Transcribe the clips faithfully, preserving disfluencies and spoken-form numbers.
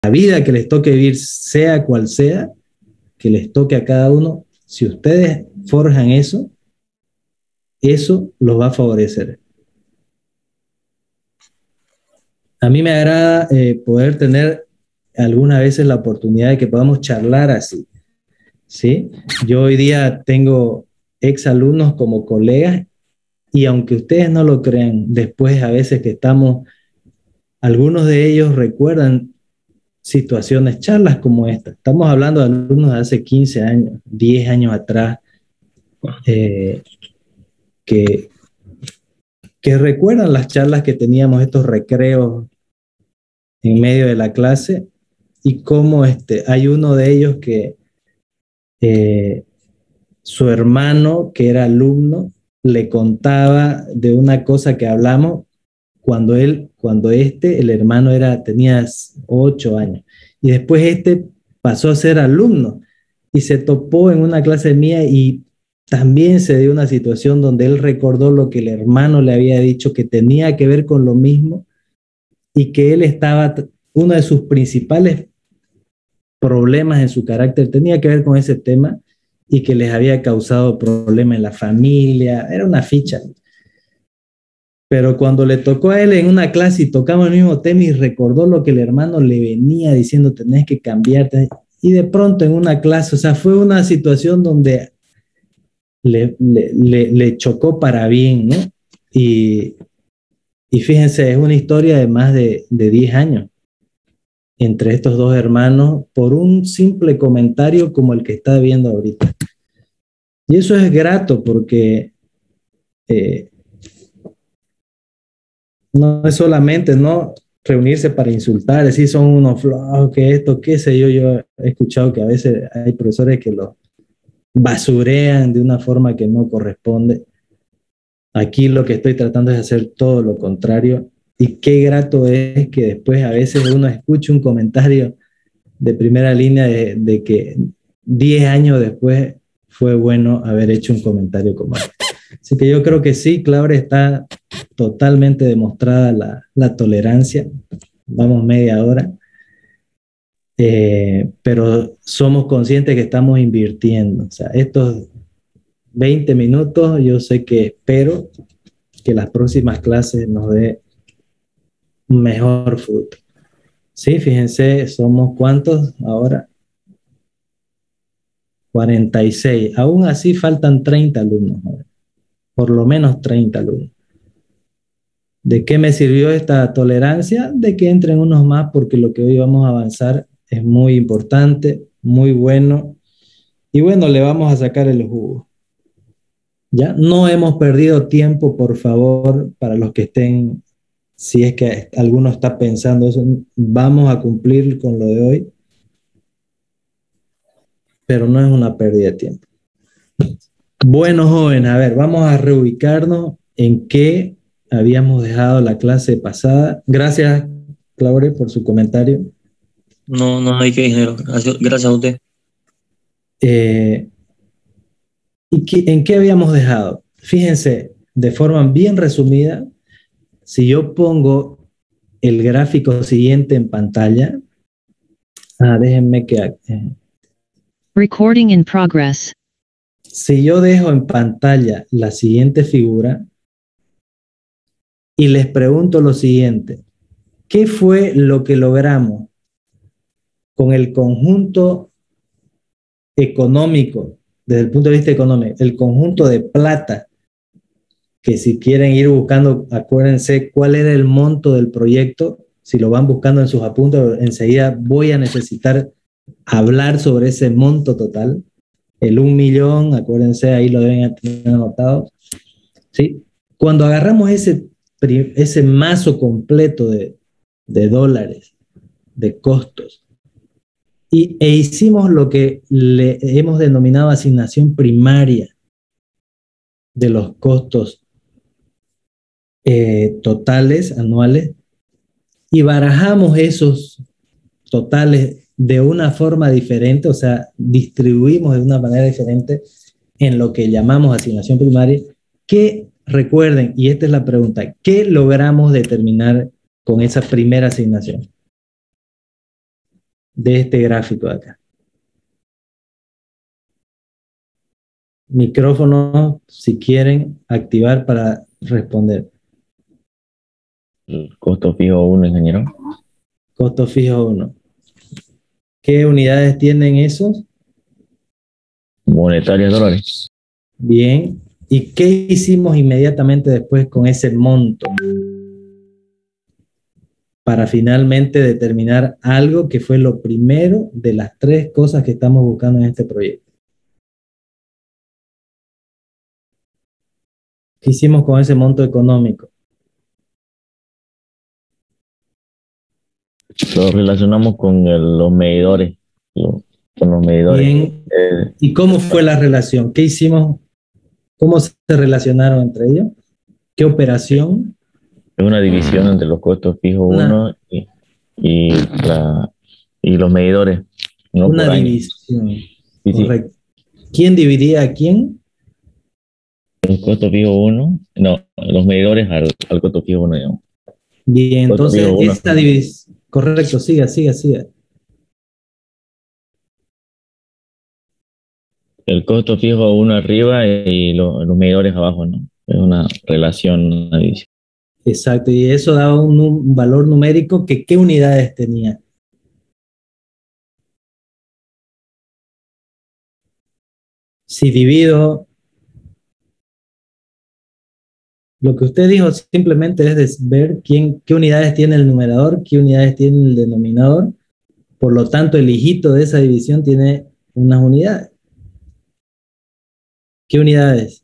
la vida que les toque vivir, sea cual sea, que les toque a cada uno, si ustedes forjan eso, eso los va a favorecer. A mí me agrada eh, poder tener algunas veces la oportunidad de que podamos charlar así, ¿sí? Yo hoy día tengo exalumnos como colegas y aunque ustedes no lo crean, después a veces que estamos, algunos de ellos recuerdan situaciones, charlas como esta. Estamos hablando de alumnos de hace quince años, diez años atrás, eh, que, que recuerdan las charlas que teníamos, estos recreos en medio de la clase, y cómo este, hay uno de ellos que eh, su hermano, que era alumno, le contaba de una cosa que hablamos cuando él, cuando este, el hermano era, tenía ocho años, y después este pasó a ser alumno, y se topó en una clase mía, y también se dio una situación donde él recordó lo que el hermano le había dicho, que tenía que ver con lo mismo, y que él estaba, uno de sus principales problemas en su carácter tenía que ver con ese tema, y que les había causado problemas en la familia, era una ficha. Pero cuando le tocó a él en una clase y tocamos el mismo tema y recordó lo que el hermano le venía diciendo, tenés que cambiarte, y de pronto en una clase, o sea, fue una situación donde le, le, le, le chocó para bien, ¿no? Y, y fíjense, es una historia de más de, de diez años entre estos dos hermanos por un simple comentario como el que está viendo ahorita. Y eso es grato porque eh, no es solamente, ¿no?, reunirse para insultar, decir son unos flojos, que esto, qué sé yo. Yo he escuchado que a veces hay profesores que lo basurean de una forma que no corresponde. Aquí lo que estoy tratando es hacer todo lo contrario, y qué grato es que después a veces uno escucha un comentario de primera línea de, de que diez años después fue bueno haber hecho un comentario como este. Así que yo creo que sí, Claudia, está totalmente demostrada la, la tolerancia. Vamos media hora. Eh, pero somos conscientes que estamos invirtiendo. O sea, estos veinte minutos, yo sé que espero que las próximas clases nos dé un mejor fruto. Sí, fíjense, somos ¿cuántos ahora? cuarenta y seis. Aún así faltan treinta alumnos ahora. Por lo menos treinta alumnos. ¿De qué me sirvió esta tolerancia? De que entren unos más, porque lo que hoy vamos a avanzar es muy importante, muy bueno, y bueno, le vamos a sacar el jugo. Ya no hemos perdido tiempo, por favor, para los que estén, si es que alguno está pensando eso, vamos a cumplir con lo de hoy, pero no es una pérdida de tiempo. Bueno, jóvenes, a ver, vamos a reubicarnos en qué habíamos dejado la clase pasada. Gracias, Claudia, por su comentario. No, no hay que, ingeniero. Gracias, gracias a usted. Eh, ¿y qué, en qué habíamos dejado? Fíjense, de forma bien resumida, si yo pongo el gráfico siguiente en pantalla, ah, déjenme que... Eh, Recording in progress. Si yo dejo en pantalla la siguiente figura y les pregunto lo siguiente, ¿qué fue lo que logramos con el conjunto económico, desde el punto de vista económico, el conjunto de plata, que si quieren ir buscando, acuérdense cuál era el monto del proyecto, si lo van buscando en sus apuntes, enseguida voy a necesitar hablar sobre ese monto total, el un millón, acuérdense, ahí lo deben tener anotado, ¿sí? Cuando agarramos ese, ese mazo completo de, de dólares, de costos, y, e hicimos lo que le hemos denominado asignación primaria de los costos eh, totales anuales, y barajamos esos totales de una forma diferente, o sea, distribuimos de una manera diferente en lo que llamamos asignación primaria, que recuerden, y esta es la pregunta, ¿qué logramos determinar con esa primera asignación? de este gráfico de acá. Micrófono, si quieren activar para responder. El costo fijo uno, ingeniero. Costo fijo uno. ¿Qué unidades tienen esos? Monetarios dólares. Bien. ¿Y qué hicimos inmediatamente después con ese monto? Para finalmente determinar algo que fue lo primero de las tres cosas que estamos buscando en este proyecto. ¿Qué hicimos con ese monto económico? Lo relacionamos con el- los medidores. lo- Con los medidores. Bien. Eh, ¿Y cómo fue la relación? ¿Qué hicimos? ¿Cómo se relacionaron entre ellos? ¿Qué operación? es una división entre los costos fijos Una, uno y, y, la, y los medidores. No una por año. división. Sí, sí. Correcto. ¿Quién dividía a quién? Los costos fijos uno, no, los medidores al, al costo fijo uno, digamos. Bien, Costo entonces fijo uno. esta división. Correcto, siga, siga, siga. El costo fijo uno arriba y lo- los medidores abajo, ¿no? Es una relación, una división. Exacto, y eso daba un, un valor numérico que ¿qué unidades tenía? Si divido, lo que usted dijo simplemente es des- ver quién, qué unidades tiene el numerador, qué unidades tiene el denominador. Por lo tanto, el hijito de esa división tiene unas unidades. ¿Qué unidades?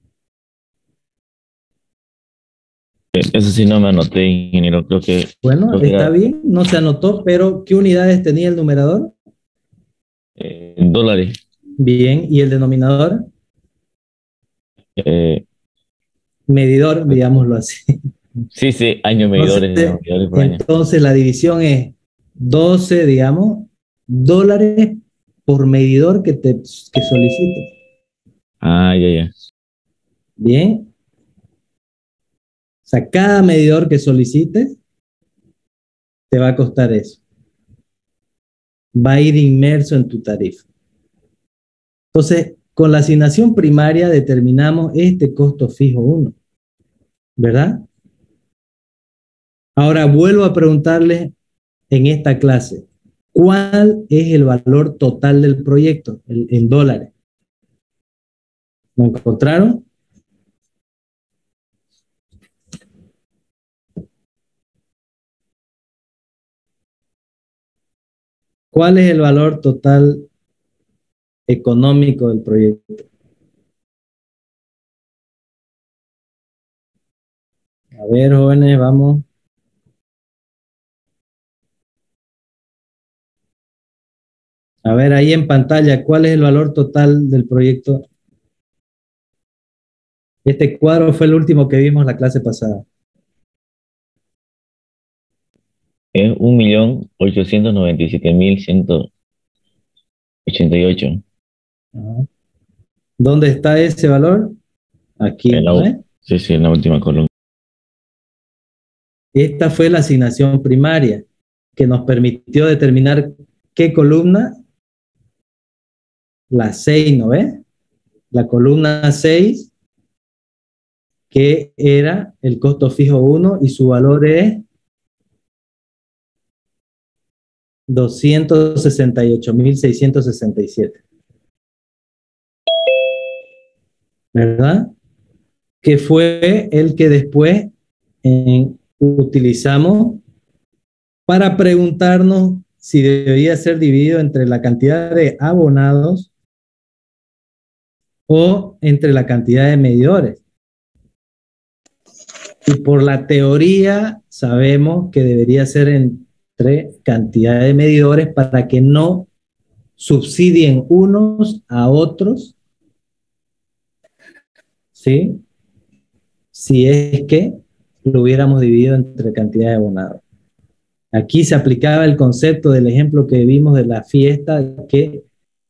Eh, Eso sí no me anoté, ingeniero. Creo que, Bueno, creo que está era bien, no se anotó, pero ¿qué unidades tenía el numerador? eh, en dólares. Bien, ¿y el denominador? Eh, Medidor, digámoslo así. sí, sí, años medidores, digamos, Entonces, medidores por año. entonces la división es doce, digamos, dólares por medidor que te que solicites. Ah, ya, ya. Bien. O sea, cada medidor que solicites te va a costar eso. Va a ir inmerso en tu tarifa. Entonces, con la asignación primaria determinamos este costo fijo uno, ¿verdad? Ahora vuelvo a preguntarles en esta clase, ¿cuál es el valor total del proyecto en, en dólares? ¿Lo encontraron? ¿Cuál es el valor total económico del proyecto? A ver, jóvenes, vamos. A ver, ahí en pantalla, ¿cuál es el valor total del proyecto? Este cuadro fue el último que vimos la clase pasada. Es un millón ochocientos noventa y siete mil ciento ochenta y ocho. Ajá. ¿Dónde está ese valor? Aquí, En la, ¿no u- es? sí, sí, en la última columna. Esta fue la asignación primaria que nos permitió determinar qué columna, la seis, ¿no ves? La columna seis, que era el costo fijo uno y su valor es doscientos sesenta y ocho mil seiscientos sesenta y siete. ¿Verdad? Que fue el que después eh, utilizamos para preguntarnos si debería ser dividido entre la cantidad de abonados o entre la cantidad de medidores. Y por la teoría sabemos que debería ser entre cantidad de medidores para que no subsidien unos a otros, ¿sí? Si es que lo hubiéramos dividido entre cantidad de abonados. Aquí se aplicaba el concepto del ejemplo que vimos de la fiesta, que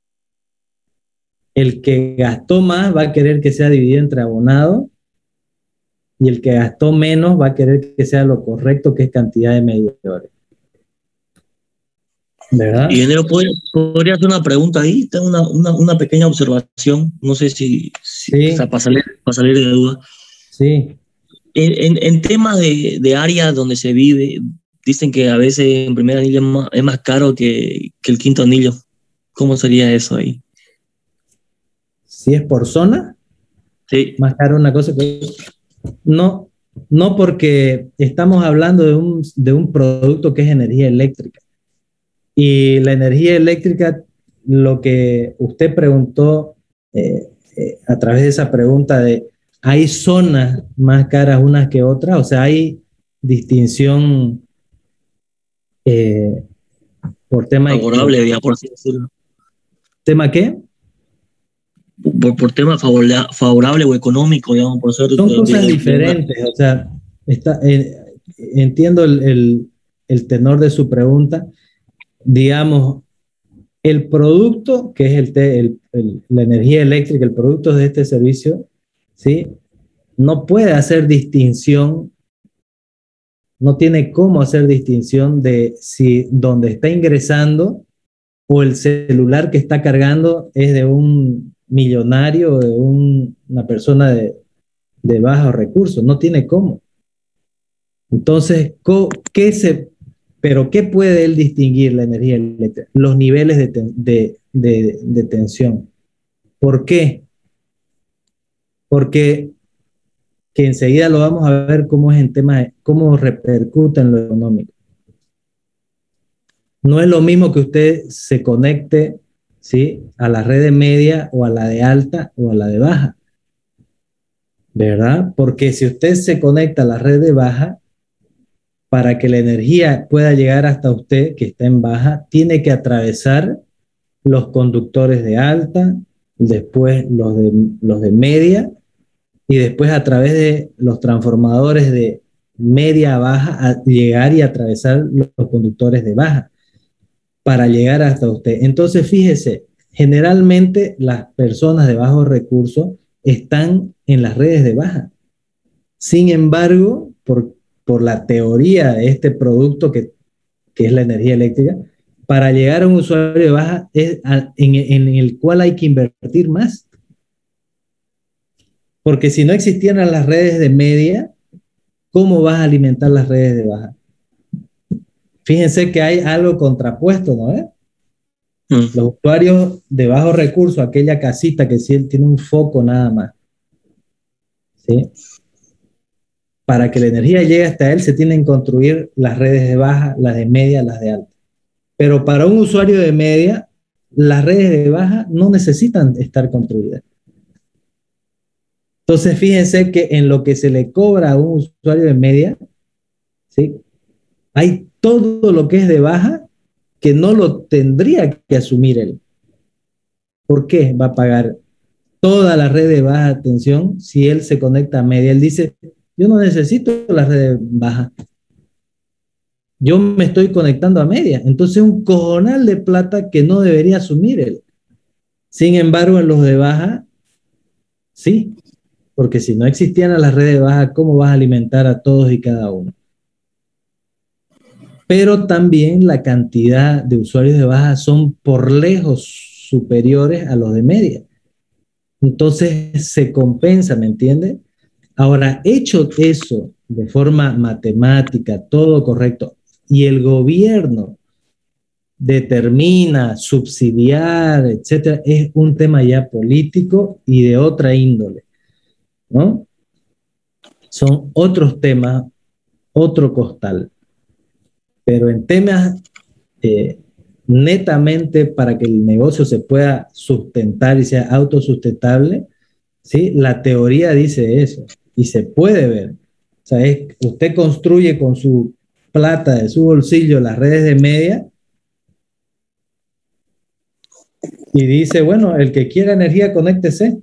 el que gastó más va a querer que sea dividido entre abonados y el que gastó menos va a querer que sea lo correcto, que es cantidad de medidores. ¿verdad? Ingeniero, ¿podría, podría hacer una pregunta ahí? Tengo una, una, una pequeña observación, no sé si, si o sea, Sí, para salir, para salir de duda. sí. En, en, en temas de, de áreas donde se vive, dicen que a veces en primer anillo es más, es más caro que, que el quinto anillo. ¿Cómo sería eso ahí? Si es por zona, Sí, más caro una cosa que no, no porque estamos hablando de un, de un producto que es energía eléctrica. Y la energía eléctrica, lo que usted preguntó eh, eh, a través de esa pregunta de, ¿hay zonas más caras unas que otras? O sea, ¿hay distinción eh, por tema, de, favorable, digamos, por así decirlo. tema qué? Por, por tema favorable, favorable o económico, digamos, por ser de, Son cosas de, de una... diferentes. O sea, está, eh, entiendo el, el, el tenor de su pregunta. Digamos, el producto, que es el, te, el, el, la energía eléctrica, el producto de este servicio, ¿sí? No puede hacer distinción, no tiene cómo hacer distinción de si donde está ingresando o el celular que está cargando es de un millonario o de un, una persona de, de bajos recursos, no tiene cómo. Entonces, ¿qué se, pero qué puede él distinguir la energía eléctrica? Los niveles de, ten, de, de, de tensión. ¿Por qué? Porque que enseguida lo vamos a ver cómo es en tema de cómo repercute en lo económico. No es lo mismo que usted se conecte, ¿sí?, a la red de media o a la de alta o a la de baja, ¿verdad? Porque si usted se conecta a la red de baja, para que la energía pueda llegar hasta usted, que está en baja, tiene que atravesar los conductores de alta, después los de, los de media, y después a través de los transformadores de media a baja, a llegar y atravesar los conductores de baja para llegar hasta usted. Entonces, fíjese, generalmente las personas de bajos recursos están en las redes de baja. Sin embargo, por, por la teoría de este producto que, que es la energía eléctrica, para llegar a un usuario de baja es a, en, en el cual hay que invertir más. Porque si no existieran las redes de media, ¿cómo vas a alimentar las redes de baja? Fíjense que hay algo contrapuesto, ¿no? ¿Eh? Mm. Los usuarios de bajo recurso, aquella casita que sí tiene un foco nada más, ¿sí? Para que la energía llegue hasta él, se tienen que construir las redes de baja, las de media, las de alta. Pero para un usuario de media, las redes de baja no necesitan estar construidas. Entonces, fíjense que en lo que se le cobra a un usuario de media, ¿sí?, hay todo lo que es de baja que no lo tendría que asumir él. ¿Por qué va a pagar toda la red de baja tensión si él se conecta a media? Él dice, yo no necesito la red de baja. Yo me estoy conectando a media. Entonces, un cojonal de plata que no debería asumir él. Sin embargo, en los de baja, sí. Porque si no existieran las redes de baja, ¿cómo vas a alimentar a todos y cada uno? Pero también la cantidad de usuarios de baja son por lejos superiores a los de media. Entonces se compensa, ¿me entiende? Ahora, hecho eso de forma matemática, todo correcto, y el gobierno determina, subsidiar, etcétera, es un tema ya político y de otra índole, ¿no? Son otros temas, otro costal. Pero en temas eh, netamente para que el negocio se pueda sustentar y sea autosustentable, ¿sí?, la teoría dice eso y se puede ver. O sea, es, usted construye con su plata de su bolsillo las redes de media y dice, bueno, el que quiera energía, conéctese.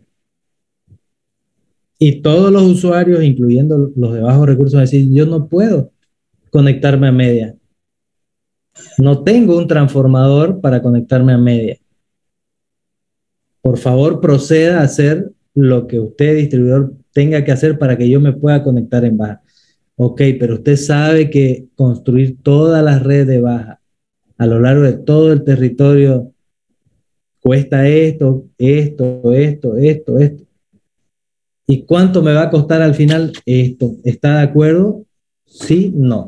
Y todos los usuarios, incluyendo los de bajos recursos, van a decir, yo no puedo conectarme a media. No tengo un transformador para conectarme a media. Por favor, proceda a hacer lo que usted, distribuidor, tenga que hacer para que yo me pueda conectar en baja. Ok, pero usted sabe que construir todas las redes de baja a lo largo de todo el territorio cuesta esto, esto, esto, esto, esto. ¿Y cuánto me va a costar al final esto? ¿Está de acuerdo? Sí, no.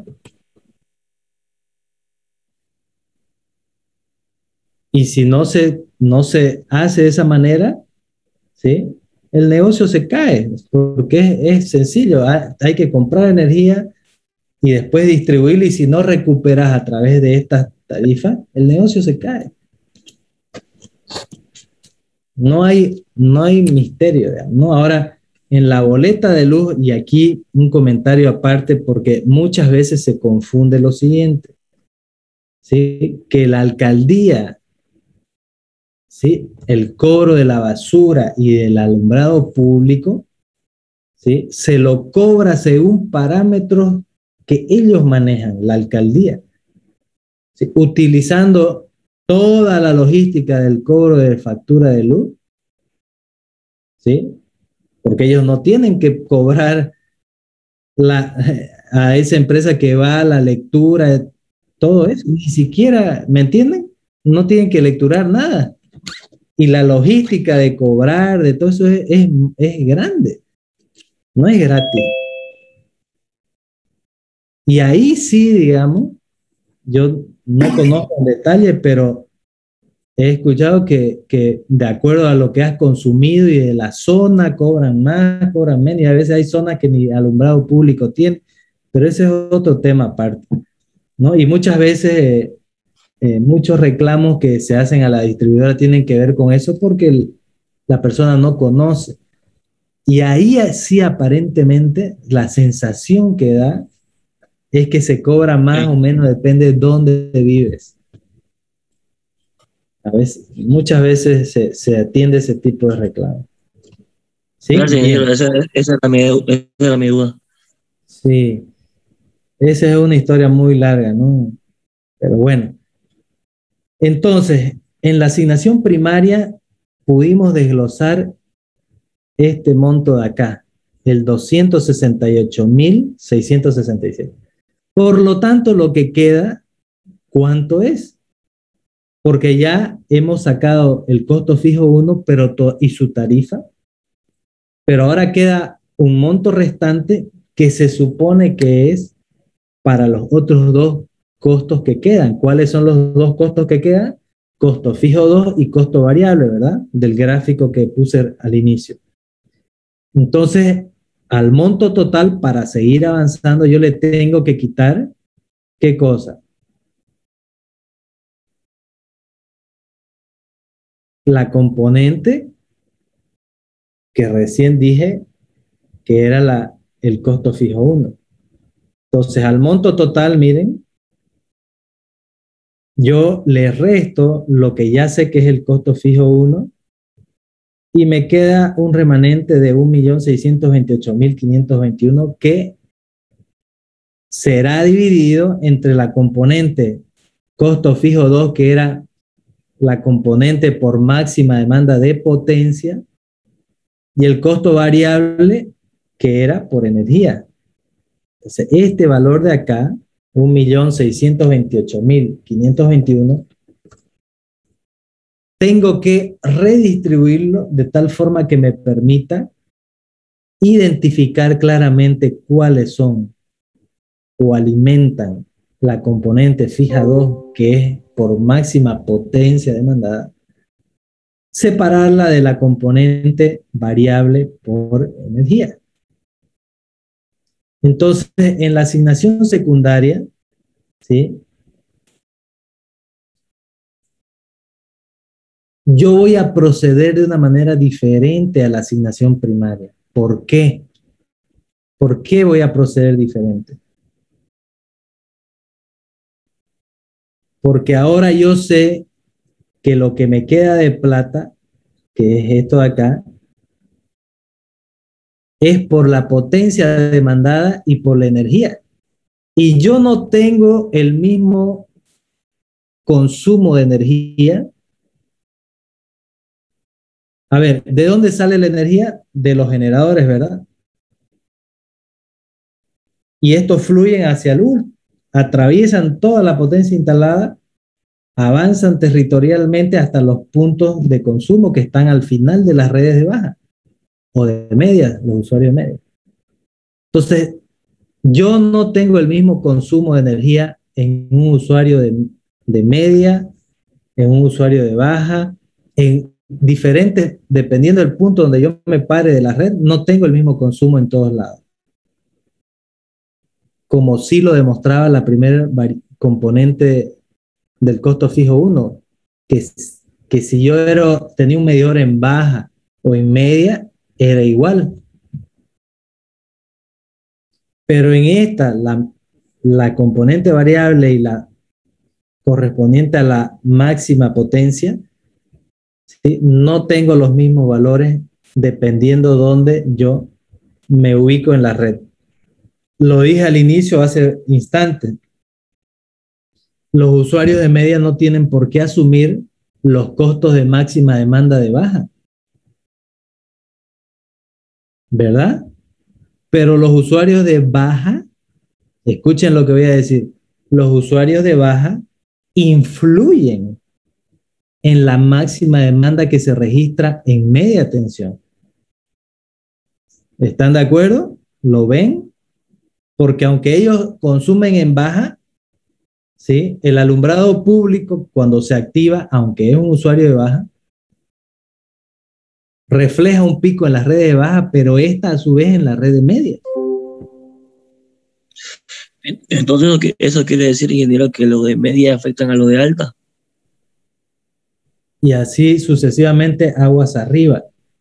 Y si no se, no se hace de esa manera, ¿sí? El negocio se cae, porque es, es sencillo. Hay, hay que comprar energía y después distribuirla, y si no recuperas a través de estas tarifas, el negocio se cae. No hay, no hay misterio, ¿no? Ahora, en la boleta de luz, y aquí un comentario aparte, porque muchas veces se confunde lo siguiente, ¿sí? Que la alcaldía, ¿sí? El cobro de la basura y del alumbrado público, ¿sí? Se lo cobra según parámetros que ellos manejan, la alcaldía, ¿sí? Utilizando toda la logística del cobro de factura de luz, ¿sí? Porque ellos no tienen que cobrar la, a esa empresa que va a la lectura, todo eso, ni siquiera, ¿me entienden? No tienen que lecturar nada. Y la logística de cobrar, de todo eso es, es, es grande, no es gratis. Y ahí sí, digamos, yo no conozco en detalle, pero he escuchado que, que de acuerdo a lo que has consumido y de la zona, cobran más, cobran menos, y a veces hay zonas que ni alumbrado público tienen, pero ese es otro tema aparte, ¿no? Y muchas veces eh, eh, muchos reclamos que se hacen a la distribuidora tienen que ver con eso porque el, la persona no conoce. Y ahí sí aparentemente la sensación que da es que se cobra más Sí. o menos, depende de dónde vives. A veces, muchas veces se, se atiende ese tipo de reclamos. ¿Sí? Gracias, Bien. ingeniero. Esa, esa era mi, esa era mi duda. Sí. Esa es una historia muy larga, ¿no? Pero bueno. Entonces, en la asignación primaria pudimos desglosar este monto de acá, el doscientos sesenta y ocho mil seiscientos sesenta y seis. Por lo tanto, lo que queda, ¿cuánto es? Porque ya hemos sacado el costo fijo uno pero y su tarifa, pero ahora queda un monto restante que se supone que es para los otros dos costos que quedan. ¿Cuáles son los dos costos que quedan? Costo fijo dos y costo variable, ¿verdad? Del gráfico que puse al inicio. Entonces, al monto total, para seguir avanzando, yo le tengo que quitar, ¿qué cosa? La componente que recién dije que era la, el costo fijo uno. Entonces, al monto total, miren, yo le resto lo que ya sé que es el costo fijo uno y me queda un remanente de un millón seiscientos veintiocho mil quinientos veintiuno que será dividido entre la componente costo fijo dos, que era la componente por máxima demanda de potencia, y el costo variable, que era por energía. Entonces, este valor de acá, un millón seiscientos veintiocho mil quinientos veintiuno, tengo que redistribuirlo de tal forma que me permita identificar claramente cuáles son o alimentan la componente fija dos, que es por máxima potencia demandada, separarla de la componente variable por energía. Entonces, en la asignación secundaria, ¿sí? Yo voy a proceder de una manera diferente a la asignación primaria. ¿Por qué? ¿Por qué voy a proceder diferente? Porque ahora yo sé que lo que me queda de plata, que es esto de acá, es por la potencia demandada y por la energía. Y yo no tengo el mismo consumo de energía. A ver, ¿de dónde sale la energía? De los generadores, ¿verdad? Y estos fluyen hacia luz, atraviesan toda la potencia instalada avanzan territorialmente hasta los puntos de consumo que están al final de las redes de baja o de media, los usuarios medios. Entonces, yo no tengo el mismo consumo de energía en un usuario de, de media, en un usuario de baja, en diferentes, dependiendo del punto donde yo me pare de la red, no tengo el mismo consumo en todos lados. Como sí lo demostraba la primera componente del costo fijo uno, que, que si yo era, tenía un medidor en baja o en media, era igual. Pero en esta, la, la componente variable y la correspondiente a la máxima potencia, ¿sí? No tengo los mismos valores dependiendo dónde yo me ubico en la red. Lo dije al inicio hace instantes. Los usuarios de media no tienen por qué asumir los costos de máxima demanda de baja, ¿verdad? Pero los usuarios de baja, escuchen lo que voy a decir, los usuarios de baja influyen en la máxima demanda que se registra en media tensión. ¿Están de acuerdo? ¿Lo ven? Porque aunque ellos consumen en baja, ¿sí? El alumbrado público, cuando se activa, aunque es un usuario de baja, refleja un pico en las redes de baja, pero esta a su vez en la red de media. Entonces, eso quiere decir, ingeniero, que los de media afectan a los de alta. Y así sucesivamente aguas arriba.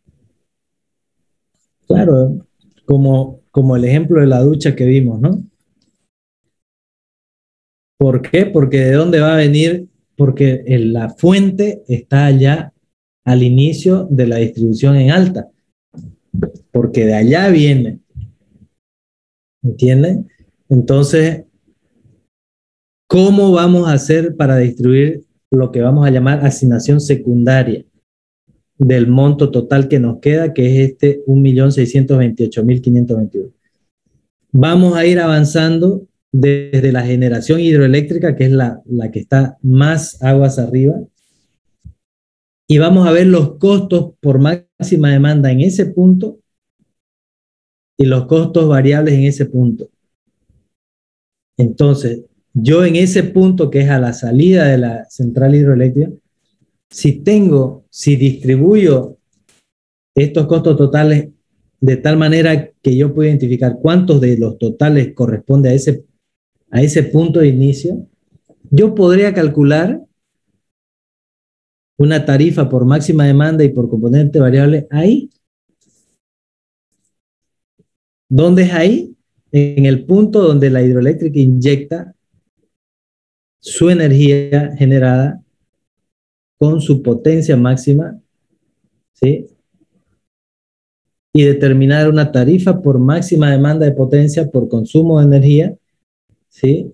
Claro, como, como el ejemplo de la ducha que vimos, ¿no? ¿Por qué? Porque ¿de dónde va a venir? Porque el, la fuente está allá al inicio de la distribución en alta. Porque de allá viene. ¿Entienden? Entonces, ¿cómo vamos a hacer para distribuir lo que vamos a llamar asignación secundaria del monto total que nos queda, que es este un millón seiscientos veintiocho mil quinientos veintidós? Vamos a ir avanzando desde la generación hidroeléctrica, que es la, la que está más aguas arriba, y vamos a ver los costos por máxima demanda en ese punto y los costos variables en ese punto. Entonces, yo en ese punto que es a la salida de la central hidroeléctrica, si tengo, si distribuyo estos costos totales de tal manera que yo pueda identificar cuántos de los totales corresponde a ese, a ese punto de inicio, yo podría calcular una tarifa por máxima demanda y por componente variable ahí. ¿Dónde es ahí? En el punto donde la hidroeléctrica inyecta su energía generada con su potencia máxima, ¿sí? Y determinar una tarifa por máxima demanda de potencia por consumo de energía, ¿sí?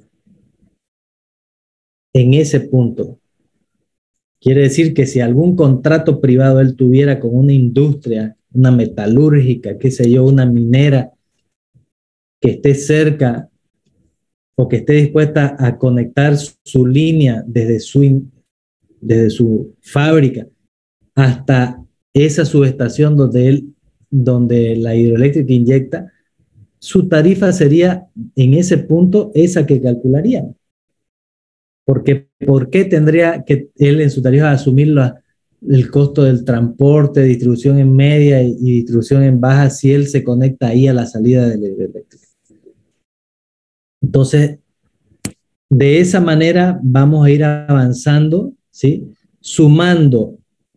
En ese punto. Quiere decir que si algún contrato privado él tuviera con una industria, una metalúrgica, qué sé yo, una minera, que esté cerca o que esté dispuesta a conectar su línea desde su, desde su fábrica hasta esa subestación donde, él, donde la hidroeléctrica inyecta, su tarifa sería en ese punto esa que calcularía. Porque, ¿por qué tendría que él en su tarifa asumir la, el costo del transporte, distribución en media y, y distribución en baja si él se conecta ahí a la salida de la hidroeléctrica? Entonces, de esa manera vamos a ir avanzando, ¿sí? Sumando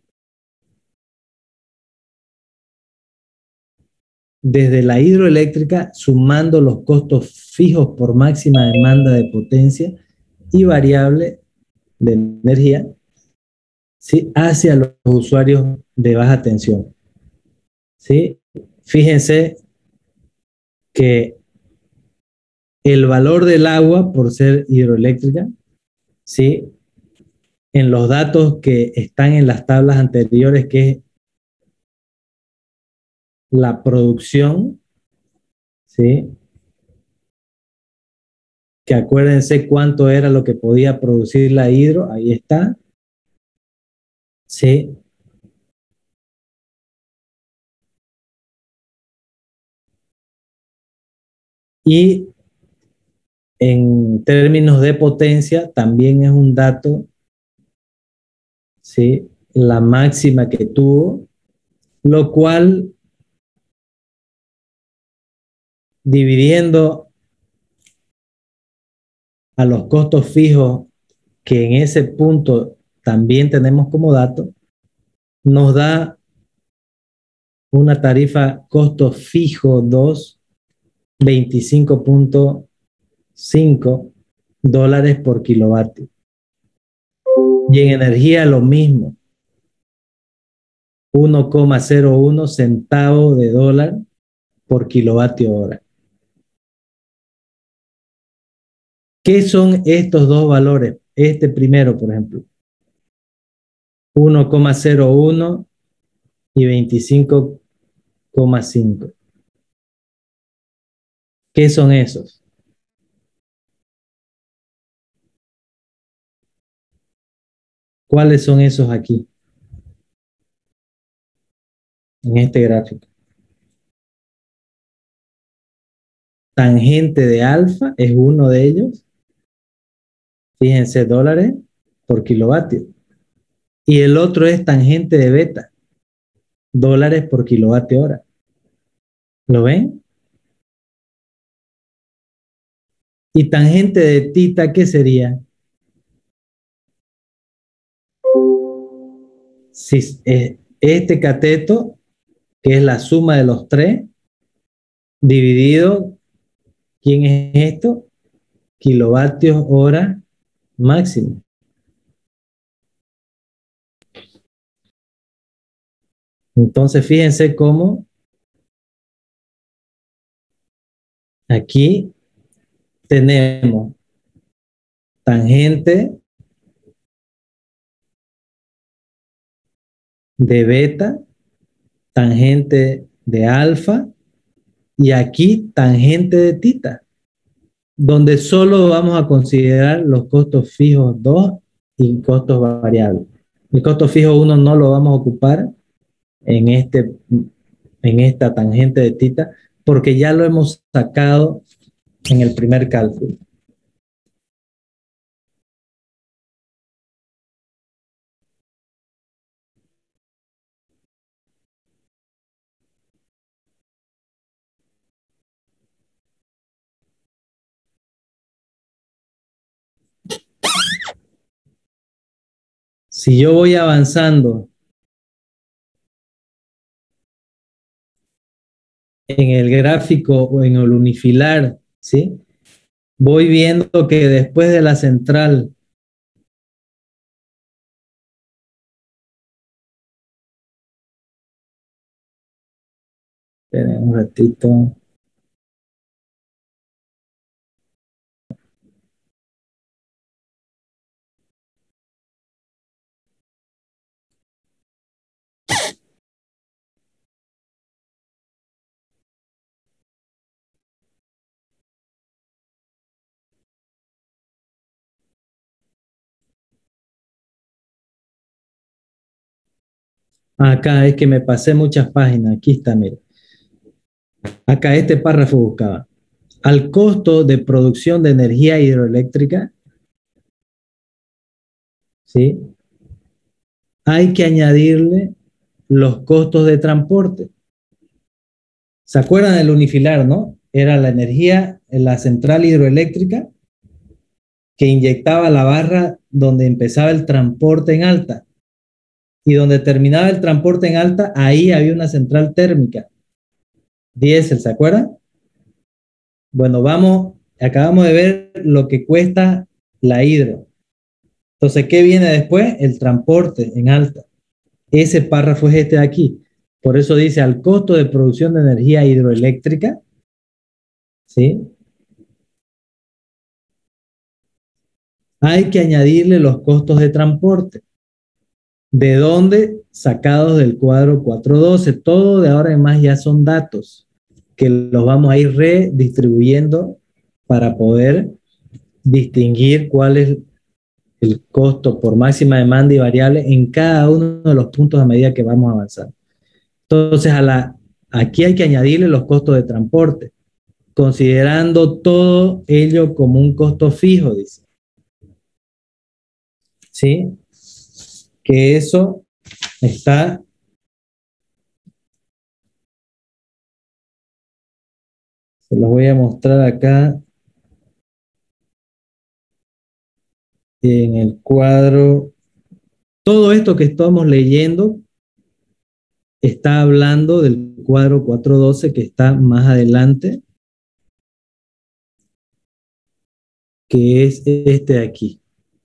desde la hidroeléctrica, sumando los costos fijos por máxima demanda de potencia y variable de energía, ¿sí? Hacia los usuarios de baja tensión, ¿sí? Fíjense que el valor del agua, por ser hidroeléctrica, ¿sí? En los datos que están en las tablas anteriores, que es la producción, ¿sí? que acuérdense cuánto era lo que podía producir la hidro, ahí está. ¿Sí? Y en términos de potencia, también es un dato, ¿sí? La máxima que tuvo, lo cual, dividiendo a los costos fijos, que en ese punto también tenemos como dato, nos da una tarifa costo fijo dos, veinticinco punto cinco dólares por kilovatio. Y en energía lo mismo, uno coma cero uno centavos de dólar por kilovatio hora. ¿Qué son estos dos valores? Este primero, por ejemplo, uno coma cero uno y veinticinco coma cinco. ¿Qué son esos? ¿Cuáles son esos aquí? En este gráfico. Tangente de alfa es uno de ellos. Fíjense, dólares por kilovatio. Y el otro es tangente de beta, dólares por kilovatio hora. ¿Lo ven? Y tangente de tita, ¿qué sería? Si, eh, este cateto, que es la suma de los tres, dividido, ¿quién es esto? Kilovatios hora máximo. Entonces, fíjense cómo aquí tenemos tangente de beta, tangente de alfa y aquí tangente de tita, donde solo vamos a considerar los costos fijos dos y costos variables. El costo fijo uno no lo vamos a ocupar en, este, en esta tangente de tita porque ya lo hemos sacado en el primer cálculo. Si yo voy avanzando en el gráfico o en el unifilar, ¿sí? Voy viendo que después de la central esperen un ratito. Acá es que me pasé muchas páginas. Aquí está, mire. Acá este párrafo buscaba. Al costo de producción de energía hidroeléctrica, ¿sí? Hay que añadirle los costos de transporte. ¿Se acuerdan del unifilar, no? Era la energía en la central hidroeléctrica que inyectaba la barra donde empezaba el transporte en alta. Y donde terminaba el transporte en alta, ahí había una central térmica. Diésel, ¿se acuerdan? Bueno, vamos, acabamos de ver lo que cuesta la hidro. Entonces, ¿qué viene después? El transporte en alta. Ese párrafo es este de aquí. Por eso dice, al costo de producción de energía hidroeléctrica, ¿sí? Hay que añadirle los costos de transporte. ¿De dónde? Sacados del cuadro cuatrocientos doce. Todo de ahora en más ya son datos que los vamos a ir redistribuyendo para poder distinguir cuál es el costo por máxima demanda y variable en cada uno de los puntos a medida que vamos avanzando. Entonces, a la, aquí hay que añadirle los costos de transporte, considerando todo ello como un costo fijo, dice. ¿Sí? Que eso está se los voy a mostrar acá en el cuadro. Todo esto que estamos leyendo está hablando del cuadro cuatro doce que está más adelante, que es este de aquí.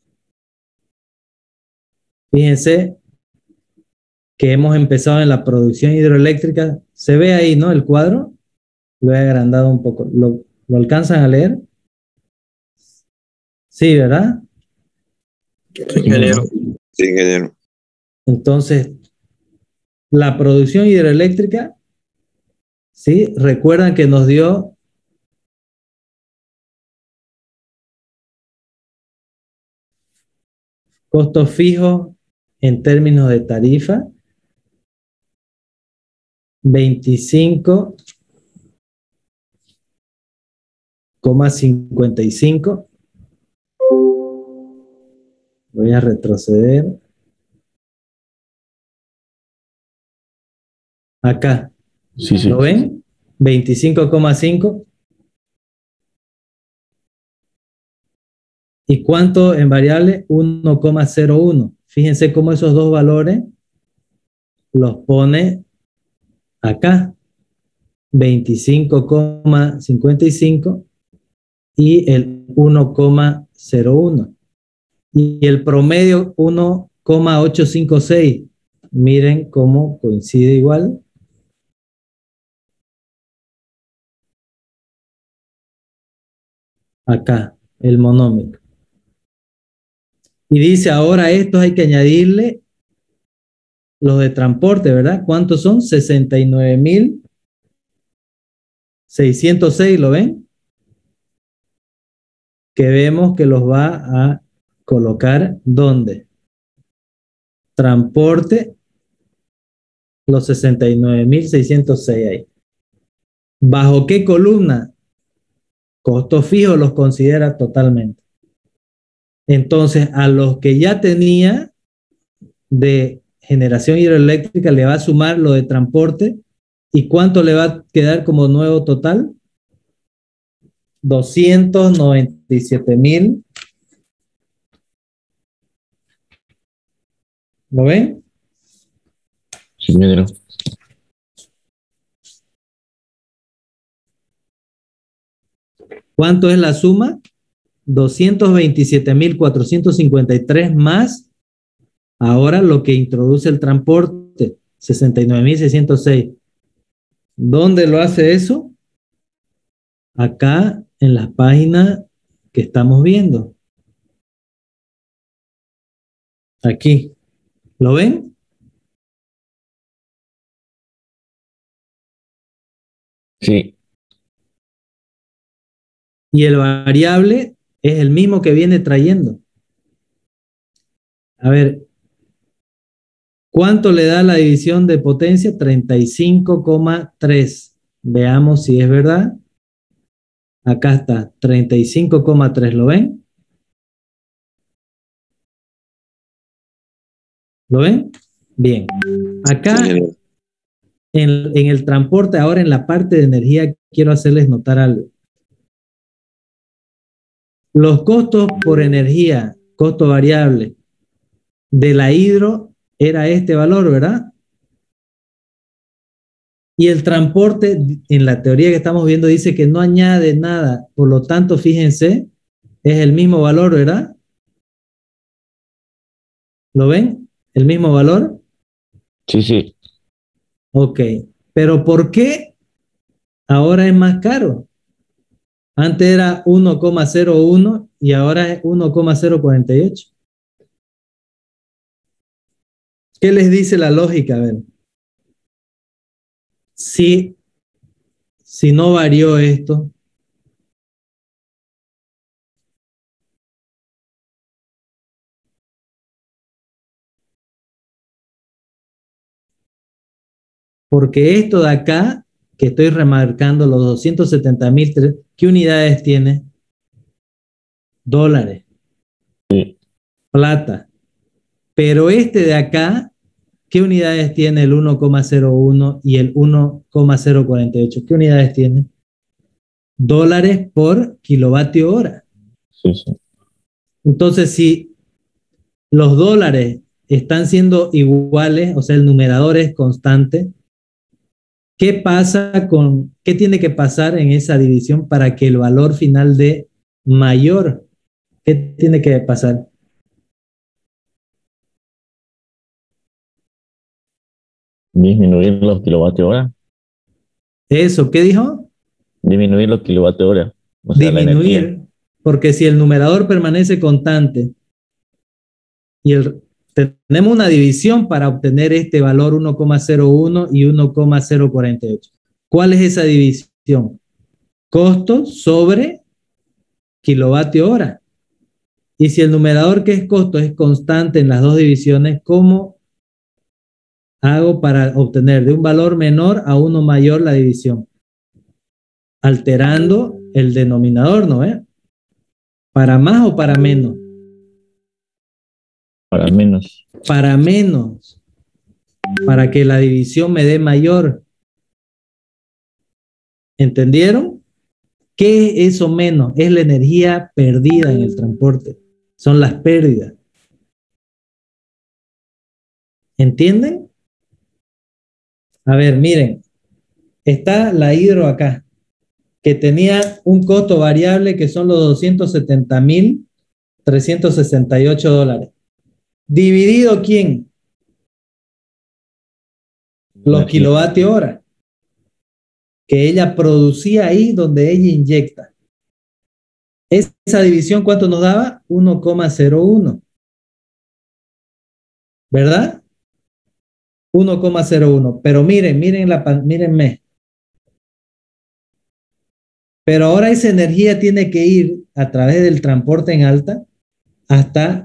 Fíjense que hemos empezado en la producción hidroeléctrica. ¿Se ve ahí, no? El cuadro. Lo he agrandado un poco. ¿Lo, lo alcanzan a leer? Sí, ¿verdad? Sí, ingeniero. Sí, ingeniero. Entonces, la producción hidroeléctrica, ¿sí? Recuerdan que nos dio costos fijos en términos de tarifa, veinticinco coma cincuenta y cinco. Voy a retroceder. Acá. Sí, sí. ¿Lo ven? veinticinco coma cinco. ¿Y cuánto en variable? uno coma cero uno. Fíjense cómo esos dos valores los pone acá. veinticinco coma cincuenta y cinco y el uno coma cero uno. Y el promedio uno coma ochocientos cincuenta y seis. Miren cómo coincide igual. Acá, el monómetro. Y dice, ahora a estos hay que añadirle los de transporte, ¿verdad? ¿Cuántos son? sesenta y nueve mil seiscientos seis, ¿lo ven? Que vemos que los va a colocar ¿dónde? Transporte, los sesenta y nueve mil seiscientos seis ahí. ¿Bajo qué columna? Costos fijos los considera totalmente. Entonces, a los que ya tenía de generación hidroeléctrica le va a sumar lo de transporte. ¿Y cuánto le va a quedar como nuevo total? doscientos noventa y siete mil. ¿Lo ven? Sí, ingeniero. ¿Cuánto es la suma? doscientos veintisiete mil cuatrocientos cincuenta y tres más ahora lo que introduce el transporte, sesenta y nueve mil seiscientos seis. ¿Dónde lo hace eso? Acá en la página que estamos viendo. Aquí. ¿Lo ven? Sí. Y el variable es el mismo que viene trayendo. A ver, ¿cuánto le da la división de potencia? treinta y cinco coma tres. Veamos si es verdad. Acá está, treinta y cinco coma tres. ¿Lo ven? ¿Lo ven? Bien. Acá, Sí, en, en el transporte, ahora en la parte de energía, quiero hacerles notar algo. Los costos por energía, costo variable, de la hidro era este valor, ¿verdad? Y el transporte, en la teoría que estamos viendo, dice que no añade nada. Por lo tanto, fíjense, es el mismo valor, ¿verdad? ¿Lo ven? ¿El mismo valor? Sí, sí. Ok. Pero ¿por qué ahora es más caro? Antes era uno coma cero uno y ahora es uno coma cero cuarenta y ocho. ¿Qué les dice la lógica? A ver. Si, si no varió esto, Porque esto de acá, que estoy remarcando los doscientos setenta mil, ¿qué unidades tiene? Dólares. Sí. Plata. Pero este de acá, ¿qué unidades tiene el uno coma cero uno y el uno coma cero cuarenta y ocho? ¿Qué unidades tiene? Dólares por kilovatio hora. Sí, sí. Entonces, si los dólares están siendo iguales, o sea, el numerador es constante, ¿qué pasa con, qué tiene que pasar en esa división para que el valor final dé mayor? ¿Qué tiene que pasar? Disminuir los kilovatios hora. Eso, ¿qué dijo? Disminuir los kilovatios hora. O sea, la energía. Disminuir, porque si el numerador permanece constante y el, tenemos una división para obtener este valor uno coma cero uno y uno coma cero cuarenta y ocho. ¿Cuál es esa división? Costo sobre kilovatio hora. Y si el numerador que es costo es constante en las dos divisiones, ¿cómo hago para obtener de un valor menor a uno mayor la división? Alterando el denominador, ¿no es? ¿Para más o para menos? Para menos. Para menos. Para que la división me dé mayor. ¿Entendieron? ¿Qué es eso menos? Es la energía perdida en el transporte. Son las pérdidas. ¿Entienden? A ver, miren. Está la hidro acá, que tenía un costo variable que son los doscientos setenta mil trescientos sesenta y ocho dólares. ¿Dividido quién? Los kilovatios hora que ella producía ahí donde ella inyecta. Esa división, ¿cuánto nos daba? uno coma cero uno. ¿Verdad? uno coma cero uno. Pero miren, miren la, mírenme. Pero ahora esa energía tiene que ir a través del transporte en alta hasta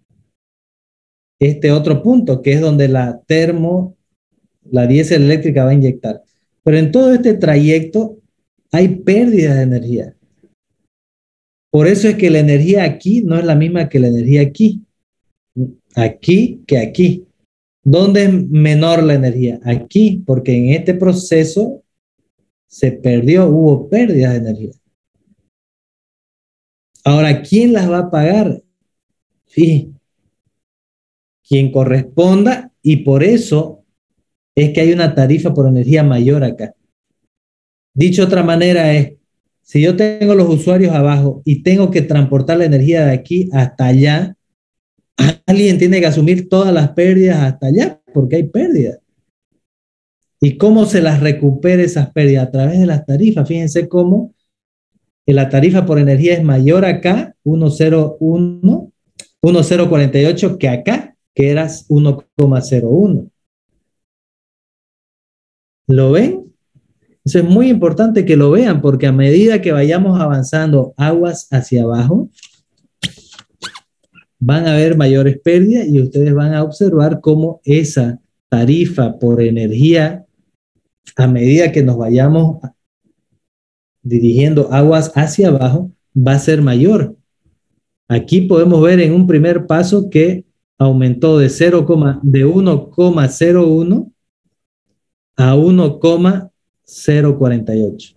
este otro punto, que es donde la termo, la diésel eléctrica va a inyectar. Pero en todo este trayecto hay pérdidas de energía. Por eso es que la energía aquí no es la misma que la energía aquí. Aquí que aquí. ¿Dónde es menor la energía? Aquí, porque en este proceso se perdió, hubo pérdidas de energía. Ahora, ¿quién las va a pagar? Sí, quien corresponda, y por eso es que hay una tarifa por energía mayor acá. Dicho de otra manera es, si yo tengo los usuarios abajo y tengo que transportar la energía de aquí hasta allá, alguien tiene que asumir todas las pérdidas hasta allá, porque hay pérdidas. ¿Y cómo se las recupera esas pérdidas? A través de las tarifas. Fíjense cómo la tarifa por energía es mayor acá, uno coma cero uno, uno coma cero cuarenta y ocho, que acá, que era uno coma cero uno. ¿Lo ven? Eso es muy importante que lo vean, porque a medida que vayamos avanzando aguas hacia abajo, van a haber mayores pérdidas y ustedes van a observar cómo esa tarifa por energía, a medida que nos vayamos dirigiendo aguas hacia abajo, va a ser mayor. Aquí podemos ver en un primer paso que aumentó de, cero, de uno coma cero uno a uno coma cero cuarenta y ocho.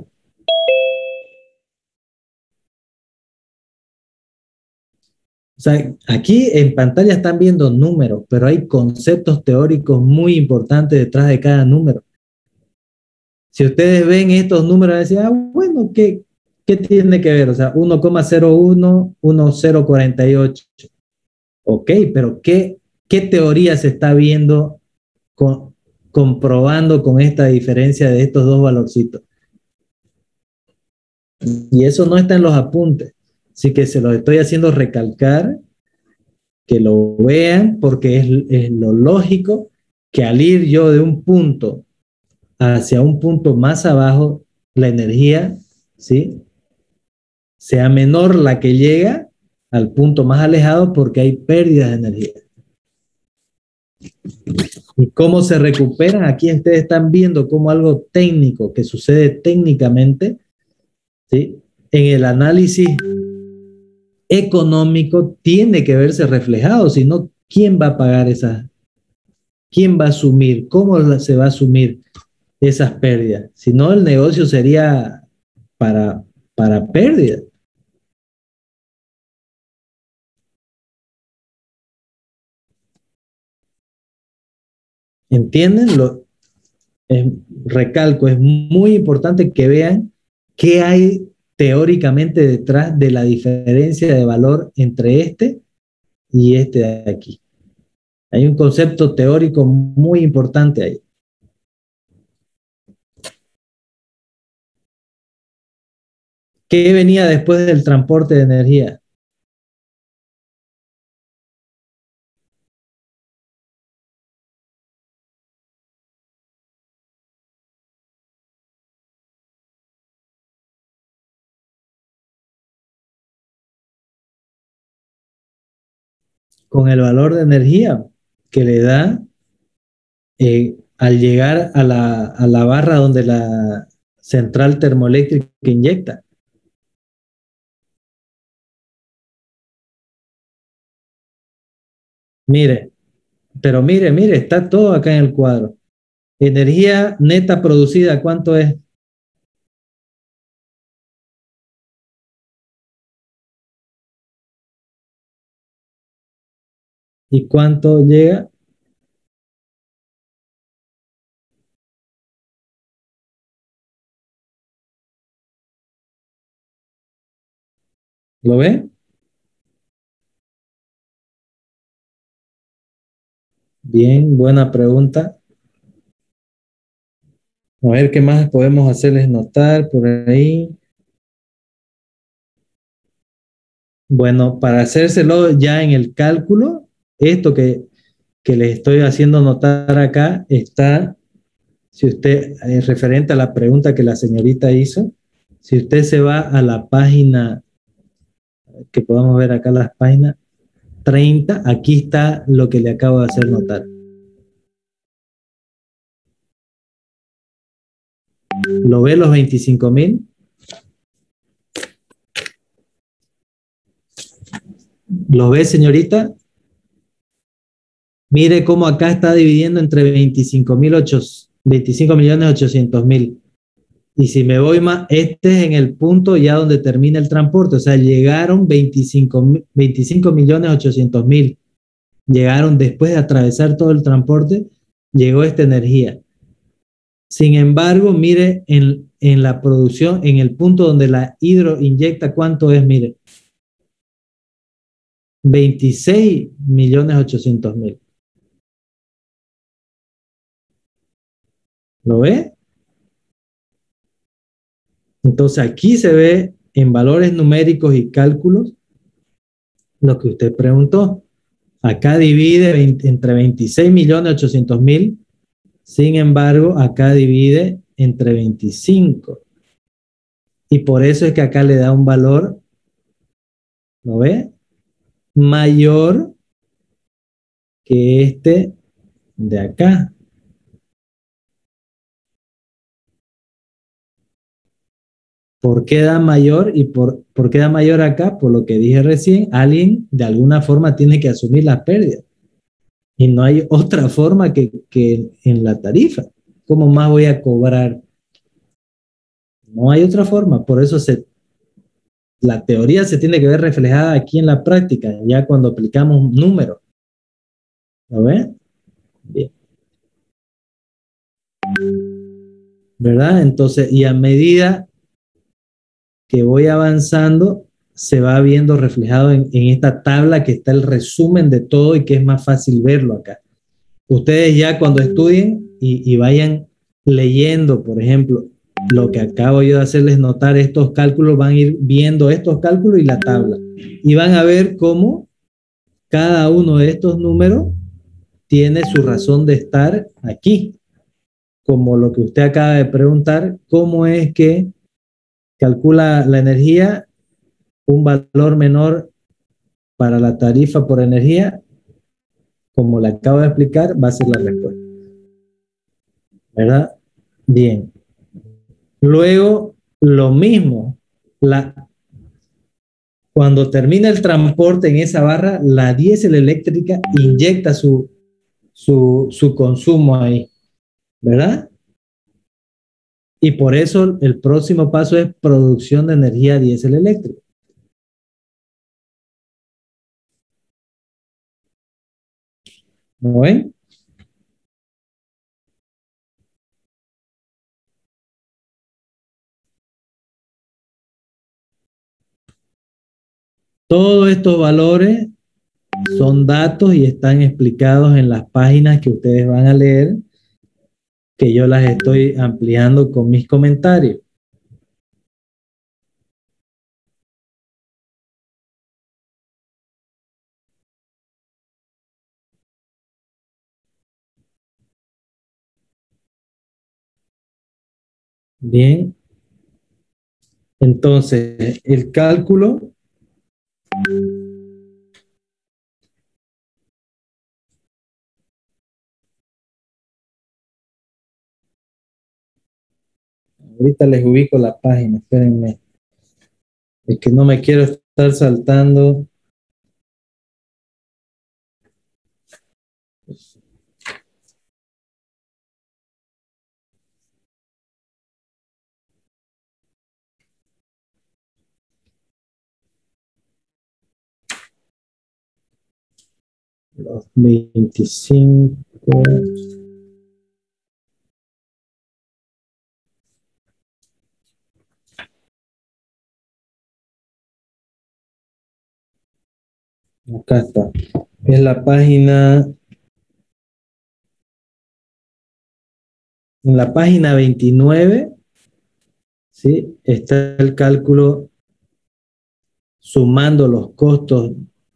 O sea, aquí en pantalla están viendo números, pero hay conceptos teóricos muy importantes detrás de cada número. Si ustedes ven estos números, decían, ah, bueno, ¿qué, ¿qué tiene que ver? O sea, uno coma cero uno, uno coma cero cuarenta y ocho. Ok, pero ¿qué, qué teoría se está viendo, con, comprobando con esta diferencia de estos dos valorcitos? Y eso no está en los apuntes. Así que se los estoy haciendo recalcar, que lo vean, porque es, es lo lógico que al ir yo de un punto hacia un punto más abajo, la energía, ¿sí?, sea menor la que llega al punto más alejado, porque hay pérdidas de energía. ¿Y cómo se recuperan? Aquí ustedes están viendo cómo algo técnico que sucede técnicamente, ¿sí?, en el análisis económico tiene que verse reflejado, si no, ¿quién va a pagar esas? ¿Quién va a asumir? ¿Cómo se va a asumir esas pérdidas? Si no, el negocio sería para, para pérdidas. ¿Entienden? Lo, es, recalco, es muy importante que vean qué hay teóricamente detrás de la diferencia de valor entre este y este de aquí. Hay un concepto teórico muy importante ahí. ¿Qué venía después del transporte de energía? Con el valor de energía que le da eh, al llegar a la, a la barra donde la central termoeléctrica inyecta. Mire, pero mire, mire, está todo acá en el cuadro. Energía neta producida, ¿cuánto es? ¿Y cuánto llega? ¿Lo ve? Bien, buena pregunta. A ver qué más podemos hacerles notar por ahí. Bueno, para hacérselo ya en el cálculo, esto que, que les estoy haciendo notar acá está, si usted, es referente a la pregunta que la señorita hizo, si usted se va a la página, que podamos ver acá las páginas treinta, aquí está lo que le acabo de hacer notar. ¿Lo ve los veinticinco mil? ¿Lo ve, señorita? Mire cómo acá está dividiendo entre veinticinco millones ochocientos mil. Y si me voy más, este es en el punto ya donde termina el transporte. O sea, llegaron veinticinco millones ochocientos mil. Llegaron después de atravesar todo el transporte, llegó esta energía. Sin embargo, mire en, en la producción, en el punto donde la hidro inyecta, ¿cuánto es? Mire, veintiséis millones ochocientos mil. ¿Lo ve? Entonces aquí se ve en valores numéricos y cálculos lo que usted preguntó. Acá divide veinte, entre veintiséis millones ochocientos mil, sin embargo, acá divide entre veinticinco. Y por eso es que acá le da un valor, ¿lo ve?, mayor que este de acá. ¿Por qué da mayor? ¿Y por, por qué da mayor acá? Por lo que dije recién, alguien de alguna forma tiene que asumir las pérdidas. Y no hay otra forma que, que en la tarifa. ¿Cómo más voy a cobrar? No hay otra forma. Por eso se, la teoría se tiene que ver reflejada aquí en la práctica, ya cuando aplicamos números. ¿Lo ven? Bien. ¿Verdad? Entonces, y a medida que voy avanzando, se va viendo reflejado en, en esta tabla que está el resumen de todo y que es más fácil verlo acá. Ustedes ya cuando estudien y, y vayan leyendo, por ejemplo, lo que acabo yo de hacerles notar, estos cálculos, van a ir viendo estos cálculos y la tabla. Y van a ver cómo cada uno de estos números tiene su razón de estar aquí. Como lo que usted acaba de preguntar, ¿cómo es que calcula la energía un valor menor para la tarifa por energía? Como le acabo de explicar, va a ser la respuesta. ¿verdad? Bien. Luego, lo mismo, la, cuando termina el transporte en esa barra, la diésel eléctrica inyecta su, su, su consumo ahí, ¿verdad? Y por eso el próximo paso es producción de energía diésel eléctrica. ¿No ven? Todos estos valores son datos y están explicados en las páginas que ustedes van a leer, que yo las estoy ampliando con mis comentarios. Bien. Entonces, el cálculo ahorita les ubico la página, espérenme. Es que no me quiero estar saltando. Los veinticinco. Acá está. Es la página. En la página veintinueve, ¿sí? Está el cálculo sumando los costos.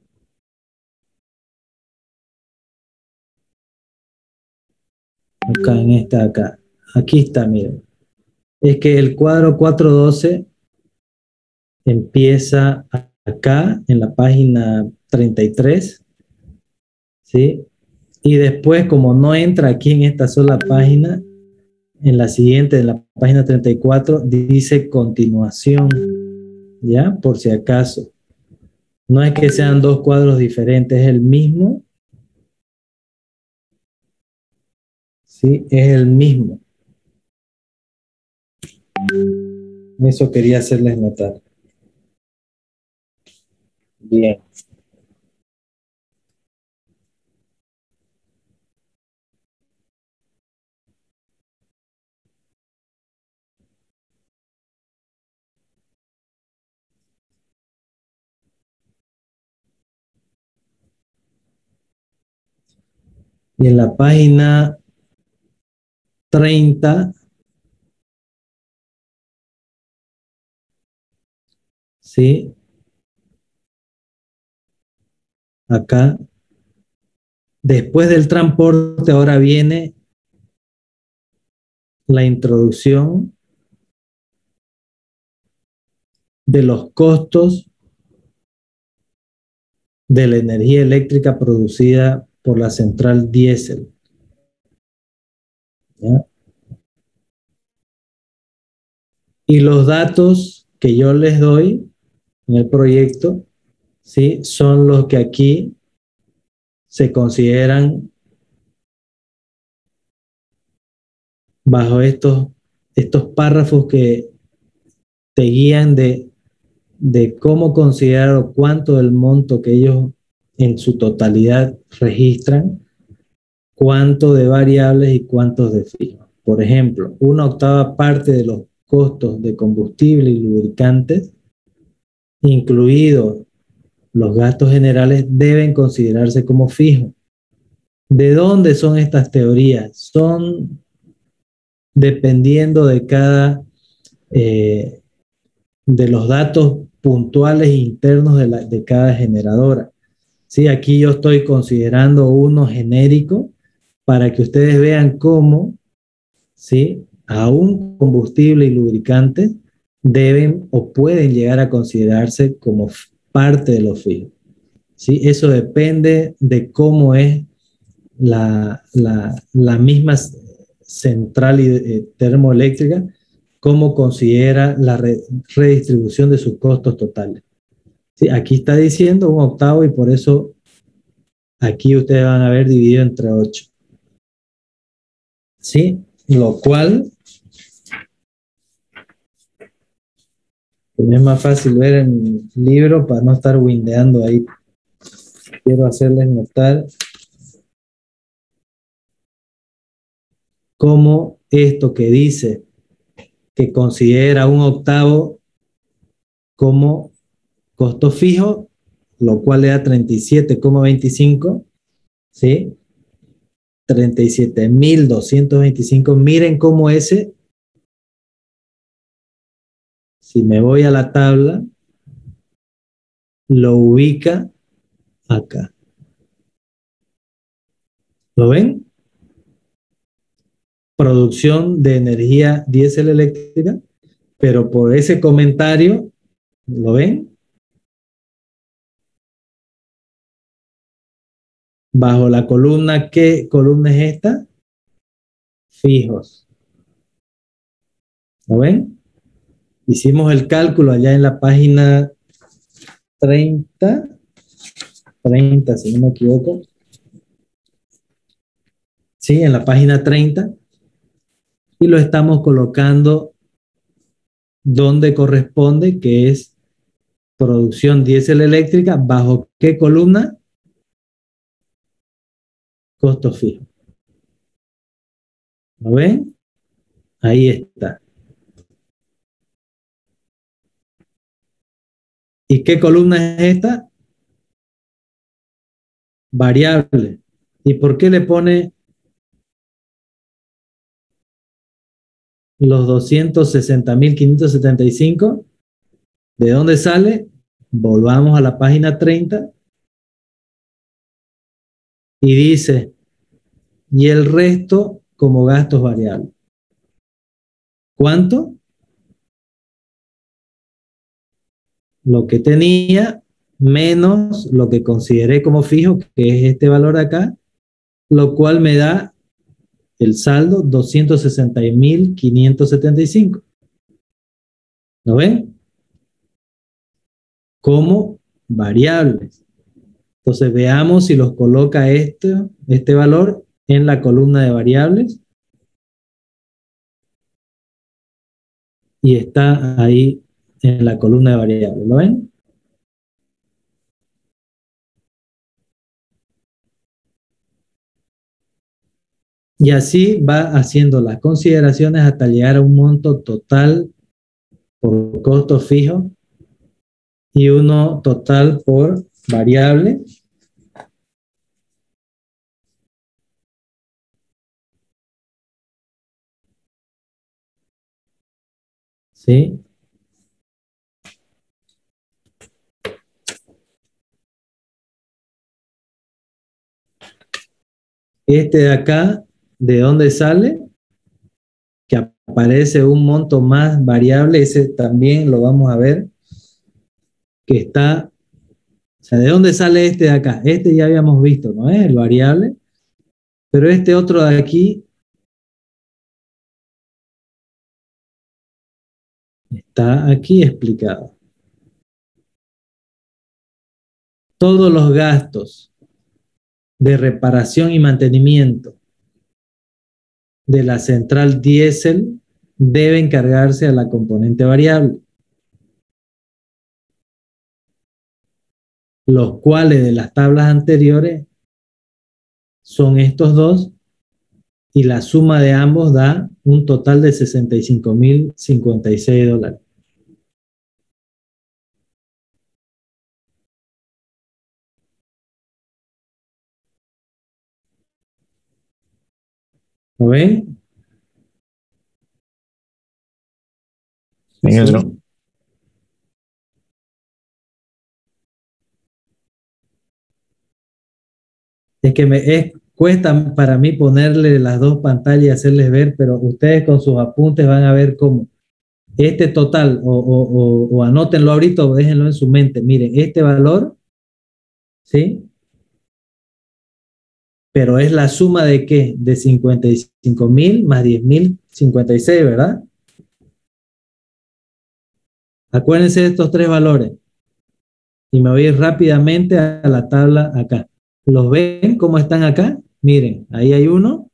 Acá en esta acá. Aquí está, miren. Es que el cuadro cuatrocientos doce empieza acá en la página treinta y tres, ¿sí? Y después, como no entra aquí en esta sola página, en la siguiente, en la página treinta y cuatro, dice continuación, ¿ya? Por si acaso. No es que sean dos cuadros diferentes, es el mismo. Sí, es el mismo. Eso quería hacerles notar. Bien. Y en la página treinta, ¿sí? Acá, después del transporte, ahora viene la introducción de los costos de la energía eléctrica producida por la central diésel. ¿Ya? Y los datos que yo les doy en el proyecto, ¿sí? Son los que aquí se consideran bajo estos, estos párrafos que te guían de, de cómo considerar o cuánto del monto que ellos en su totalidad registran, cuánto de variables y cuántos de fijos. Por ejemplo, una octava parte de los costos de combustible y lubricantes, incluidos los gastos generales, deben considerarse como fijos. ¿De dónde son estas teorías? Son dependiendo de cada, eh, de los datos puntuales internos de, la, de cada generadora. Sí, aquí yo estoy considerando uno genérico para que ustedes vean cómo, ¿sí? Aún combustible y lubricantes deben o pueden llegar a considerarse como parte de los fijos. ¿Sí? Eso depende de cómo es la, la, la misma central y, eh, termoeléctrica, cómo considera la re, redistribución de sus costos totales. Sí, aquí está diciendo un octavo y por eso aquí ustedes van a ver dividido entre ocho. ¿Sí? Lo cual es más fácil ver en mi libro para no estar windeando ahí. Quiero hacerles notar cómo esto que dice que considera un octavo como costo fijo, lo cual le da treinta y siete coma veinticinco, ¿sí? treinta y siete mil doscientos veinticinco. Miren cómo ese, si me voy a la tabla, lo ubica acá. ¿Lo ven? Producción de energía diésel eléctrica, pero por ese comentario, ¿lo ven? Bajo la columna, ¿qué columna es esta? Fijos. ¿Lo ven? Hicimos el cálculo allá en la página treinta, treinta si no me equivoco. Sí, en la página treinta. Y lo estamos colocando donde corresponde, que es producción diésel eléctrica. ¿Bajo qué columna? Costo fijo. ¿Lo ven? Ahí está. ¿Y qué columna es esta? Variable. ¿Y por qué le pone los doscientos sesenta mil quinientos setenta y cinco? ¿De dónde sale? Volvamos a la página treinta. Y dice, y el resto como gastos variables. ¿Cuánto? Lo que tenía menos lo que consideré como fijo, que es este valor acá, lo cual me da el saldo doscientos sesenta mil quinientos setenta y cinco. ¿Lo ven? Como variables. Entonces veamos si los coloca este, este valor en la columna de variables. Y está ahí en la columna de variables. ¿Lo ven? Y así va haciendo las consideraciones hasta llegar a un monto total por costo fijo y uno total por variable. ¿Sí? Este de acá, ¿de dónde sale? Que aparece un monto más variable, ese también lo vamos a ver, que está, o sea, ¿de dónde sale este de acá? Este ya habíamos visto, ¿no es? El variable, pero este otro de aquí está aquí explicado. Todos los gastos de reparación y mantenimiento de la central diésel deben cargarse a la componente variable, los cuales de las tablas anteriores son estos dos y la suma de ambos da un total de sesenta y cinco mil cincuenta y seis dólares. ¿Lo ven? Señor, Sí. Es que me es, cuesta para mí ponerle las dos pantallas y hacerles ver, pero ustedes con sus apuntes van a ver cómo. Este total, o, o, o, o anótenlo ahorita o déjenlo en su mente. Miren, este valor, ¿sí? pero es la suma de ¿qué? De cincuenta y cinco mil más diez mil cincuenta y seis, ¿verdad? Acuérdense de estos tres valores. Y me voy a ir rápidamente a la tabla acá. ¿Los ven cómo están acá? Miren, ahí hay uno,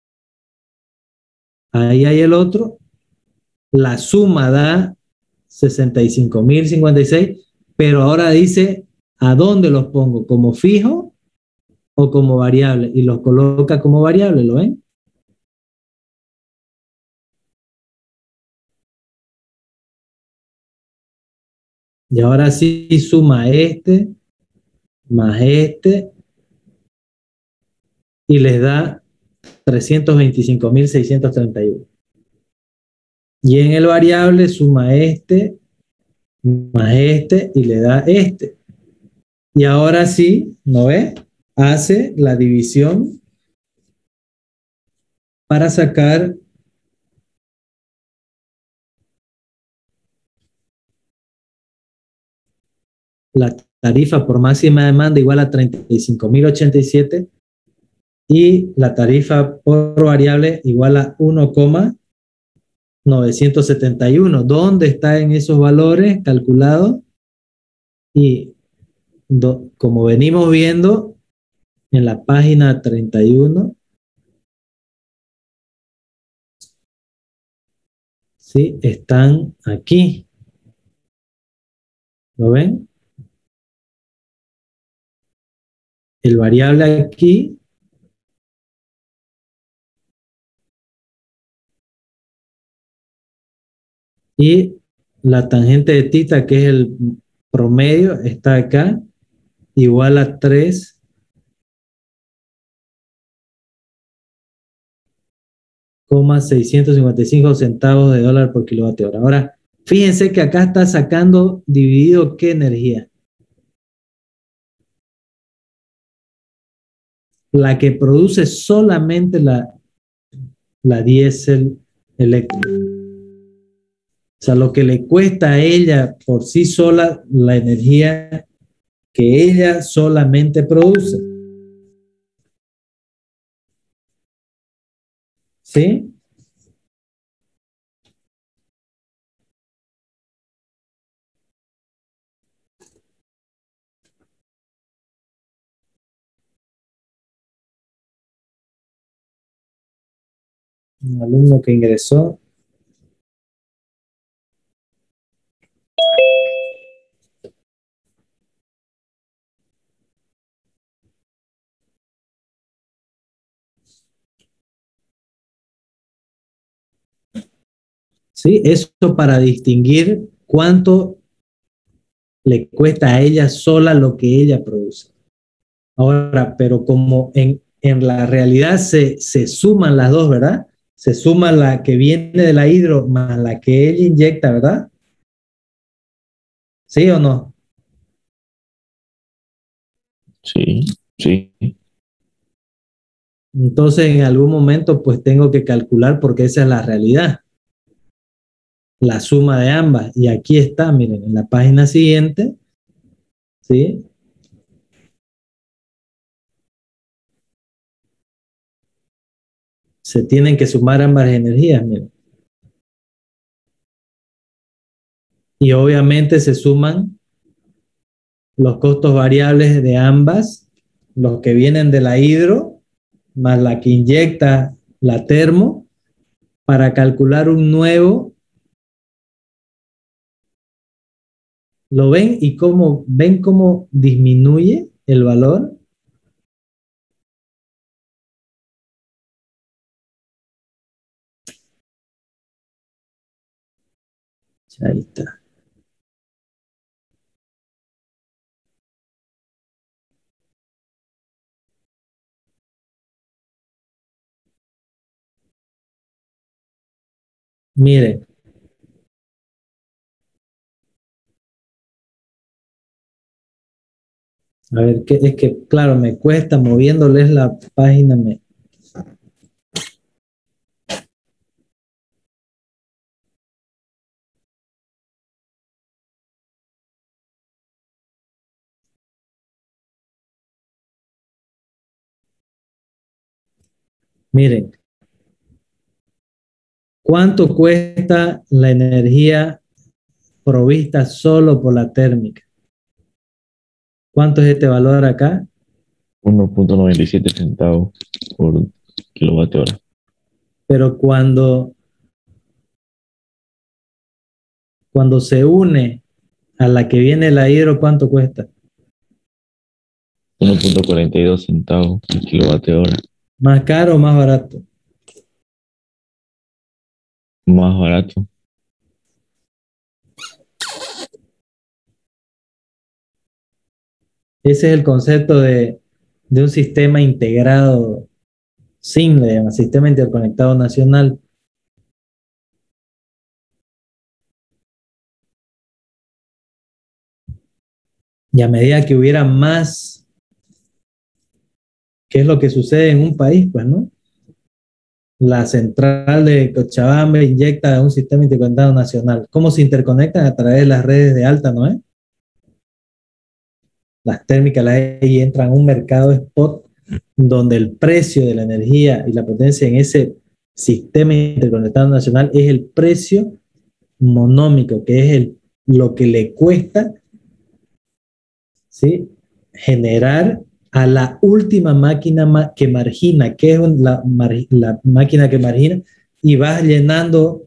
ahí hay el otro. La suma da sesenta y cinco mil cincuenta y seis, pero ahora dice ¿a dónde los pongo? ¿Como fijo o como variable? Y los coloca como variable, ¿lo ven? Y ahora sí suma este más este y les da trescientos veinticinco mil seiscientos treinta y uno. Y en el variable suma este más este y le da este. Y ahora sí, ¿no ve? Hace la división para sacar la tarifa por máxima demanda igual a treinta y cinco mil ochenta y siete y la tarifa por variable igual a uno coma novecientos setenta y uno. ¿Dónde está en esos valores calculados? Y do, como venimos viendo en la página treinta y uno, ¿sí? Están aquí. ¿Lo ven? El variable aquí y la tangente de tita, que es el promedio, está acá, igual a tres coma seiscientos cincuenta y cinco centavos de dólar por kilovatio hora. Ahora, fíjense que acá está sacando dividido qué energía. La que produce solamente la, la diésel eléctrica. O sea, lo que le cuesta a ella por sí sola la energía que ella solamente produce. ¿Sí? Un alumno que ingresó. ¿Sí? Eso para distinguir cuánto le cuesta a ella sola lo que ella produce. Ahora, pero como en, en la realidad se, se suman las dos, ¿verdad? Se suma la que viene de la hidro más la que ella inyecta, ¿verdad? ¿Sí o no? Sí, sí. Entonces, en algún momento, pues tengo que calcular porque esa es la realidad, la suma de ambas. Y aquí está, miren, en la página siguiente, ¿sí? Se tienen que sumar ambas energías, miren. Y obviamente se suman los costos variables de ambas, los que vienen de la hidro, más la que inyecta la termo, para calcular un nuevo. ¿Lo ven? ¿Y cómo ven cómo disminuye el valor? Ahí está. Miren, a ver, que, es que claro, me cuesta moviéndoles la página, me, Miren, ¿cuánto cuesta la energía provista solo por la térmica? ¿Cuánto es este valor acá? uno punto noventa y siete centavos por kilovatio hora. Pero cuando, cuando se une a la que viene la hidro, ¿cuánto cuesta? uno punto cuarenta y dos centavos por kilovatio hora. ¿Más caro o más barato? Más barato. Ese es el concepto de, de un sistema integrado, S I N, le llaman, Sistema Interconectado Nacional. Y a medida que hubiera más, ¿qué es lo que sucede en un país? Pues, ¿no? La central de Cochabamba inyecta a un sistema interconectado nacional. ¿Cómo se interconectan? A través de las redes de alta, ¿no es? Las térmicas, las E I entran a un mercado spot donde el precio de la energía y la potencia en ese sistema interconectado nacional es el precio monómico, que es el, lo que le cuesta, ¿sí?, generar a la última máquina que margina, que es la, la máquina que margina, y vas llenando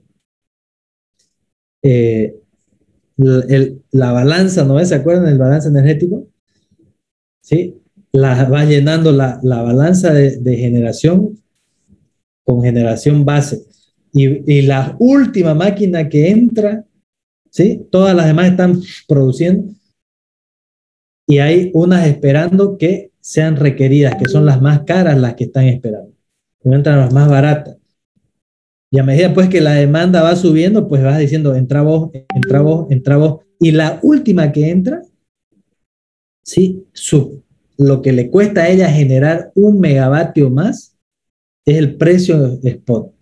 eh, el, la balanza, ¿no? ¿Se acuerdan del balance energético? ¿Sí? La, vas llenando la, la balanza de, de generación con generación base. Y, y la última máquina que entra, ¿sí?, todas las demás están produciendo y hay unas esperando que sean requeridas, que son las más caras las que están esperando. No entran las más baratas. Y a medida pues que la demanda va subiendo, pues vas diciendo, entra vos, entra vos, entra vos. Y la última que entra, ¿sí?, su, lo que le cuesta a ella generar un megavatio más es el precio de spot.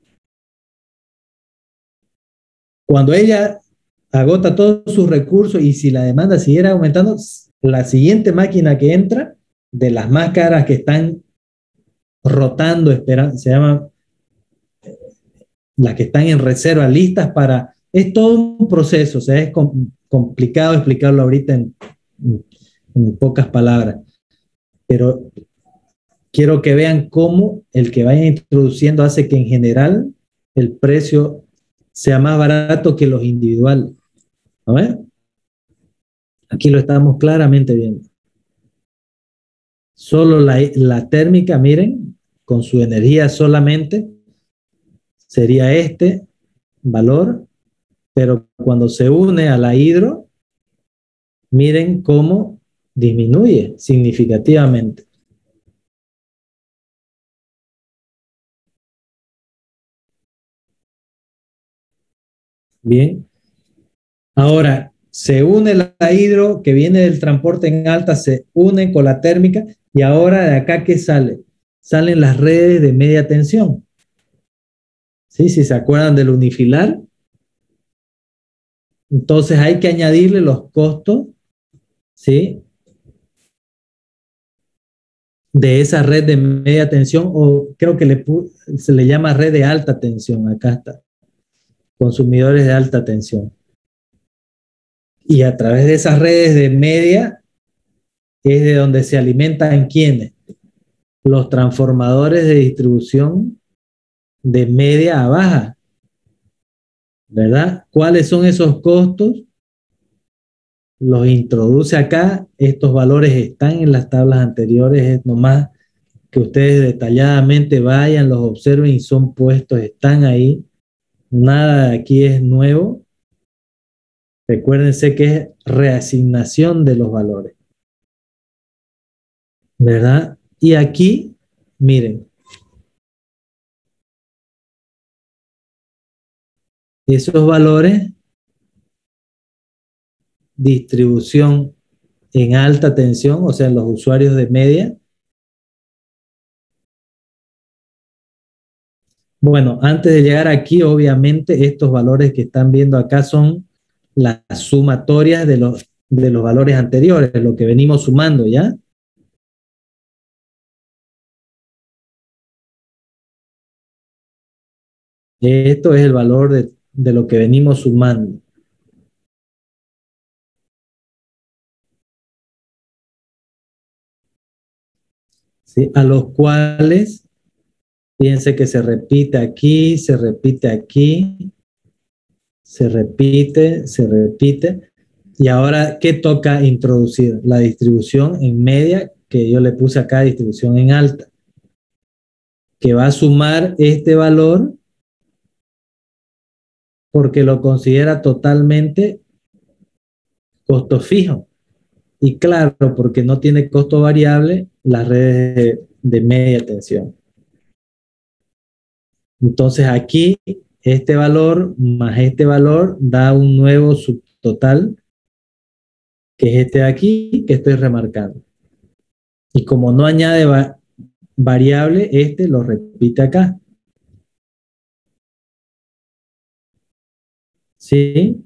Cuando ella agota todos sus recursos y si la demanda siguiera aumentando, la siguiente máquina que entra, de las más caras que están rotando, esperando, se llama las que están en reserva, listas para... Es todo un proceso, o sea, es com complicado explicarlo ahorita en, en pocas palabras, pero quiero que vean cómo el que vayan introduciendo hace que en general el precio sea más barato que los individuales. ¿A ver? Aquí lo estamos claramente viendo. Solo la, la térmica, miren, con su energía solamente, sería este valor, pero cuando se une a la hidro, miren cómo disminuye significativamente. Bien. Ahora, se une la hidro que viene del transporte en alta, se une con la térmica y ahora de acá, ¿qué sale? Salen las redes de media tensión. ¿Sí? Si se acuerdan del unifilar. Entonces hay que añadirle los costos, ¿sí?, de esa red de media tensión, o creo que le, se le llama red de alta tensión. Acá está. Consumidores de alta tensión. Y a través de esas redes de media es de donde se alimentan ¿quiénes? Los transformadores de distribución de media a baja, ¿verdad? ¿Cuáles son esos costos? Los introduce acá. Estos valores están en las tablas anteriores, es nomás que ustedes detalladamente vayan, los observen y son puestos, están ahí. Nada de aquí es nuevo. Recuérdense que es reasignación de los valores, ¿verdad? Y aquí, miren, esos valores, distribución en alta tensión, o sea, los usuarios de media. Bueno, antes de llegar aquí, obviamente, estos valores que están viendo acá son las sumatorias de los, de los valores anteriores, lo que venimos sumando, ¿ya? Esto es el valor de, de lo que venimos sumando. ¿Sí? A los cuales, fíjense que se repite aquí, se repite aquí, se repite, se repite. Y ahora, ¿qué toca introducir? La distribución en media, que yo le puse acá, distribución en alta, que va a sumar este valor porque lo considera totalmente costo fijo. Y claro, porque no tiene costo variable las redes de, de media tensión. Entonces aquí, este valor más este valor da un nuevo subtotal, que es este de aquí, que estoy remarcando. Y como no añade va variable, este lo repite acá. ¿Sí?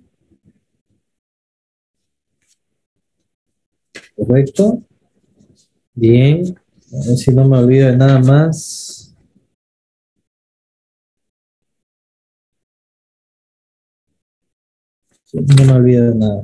¿Correcto? Bien. A ver si no me olvido de nada más. Sí, no me olvido de nada.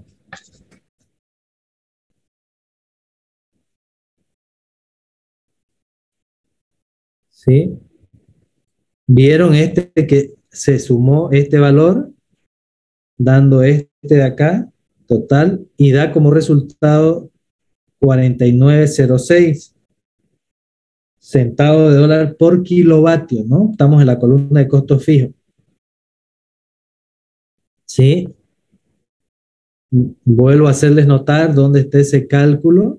¿Sí? ¿Vieron este que se sumó este valor? Dando este de acá, total, y da como resultado cuarenta y nueve cero seis centavos de dólar por kilovatio, ¿no? Estamos en la columna de costo fijo. ¿Sí? Vuelvo a hacerles notar dónde está ese cálculo.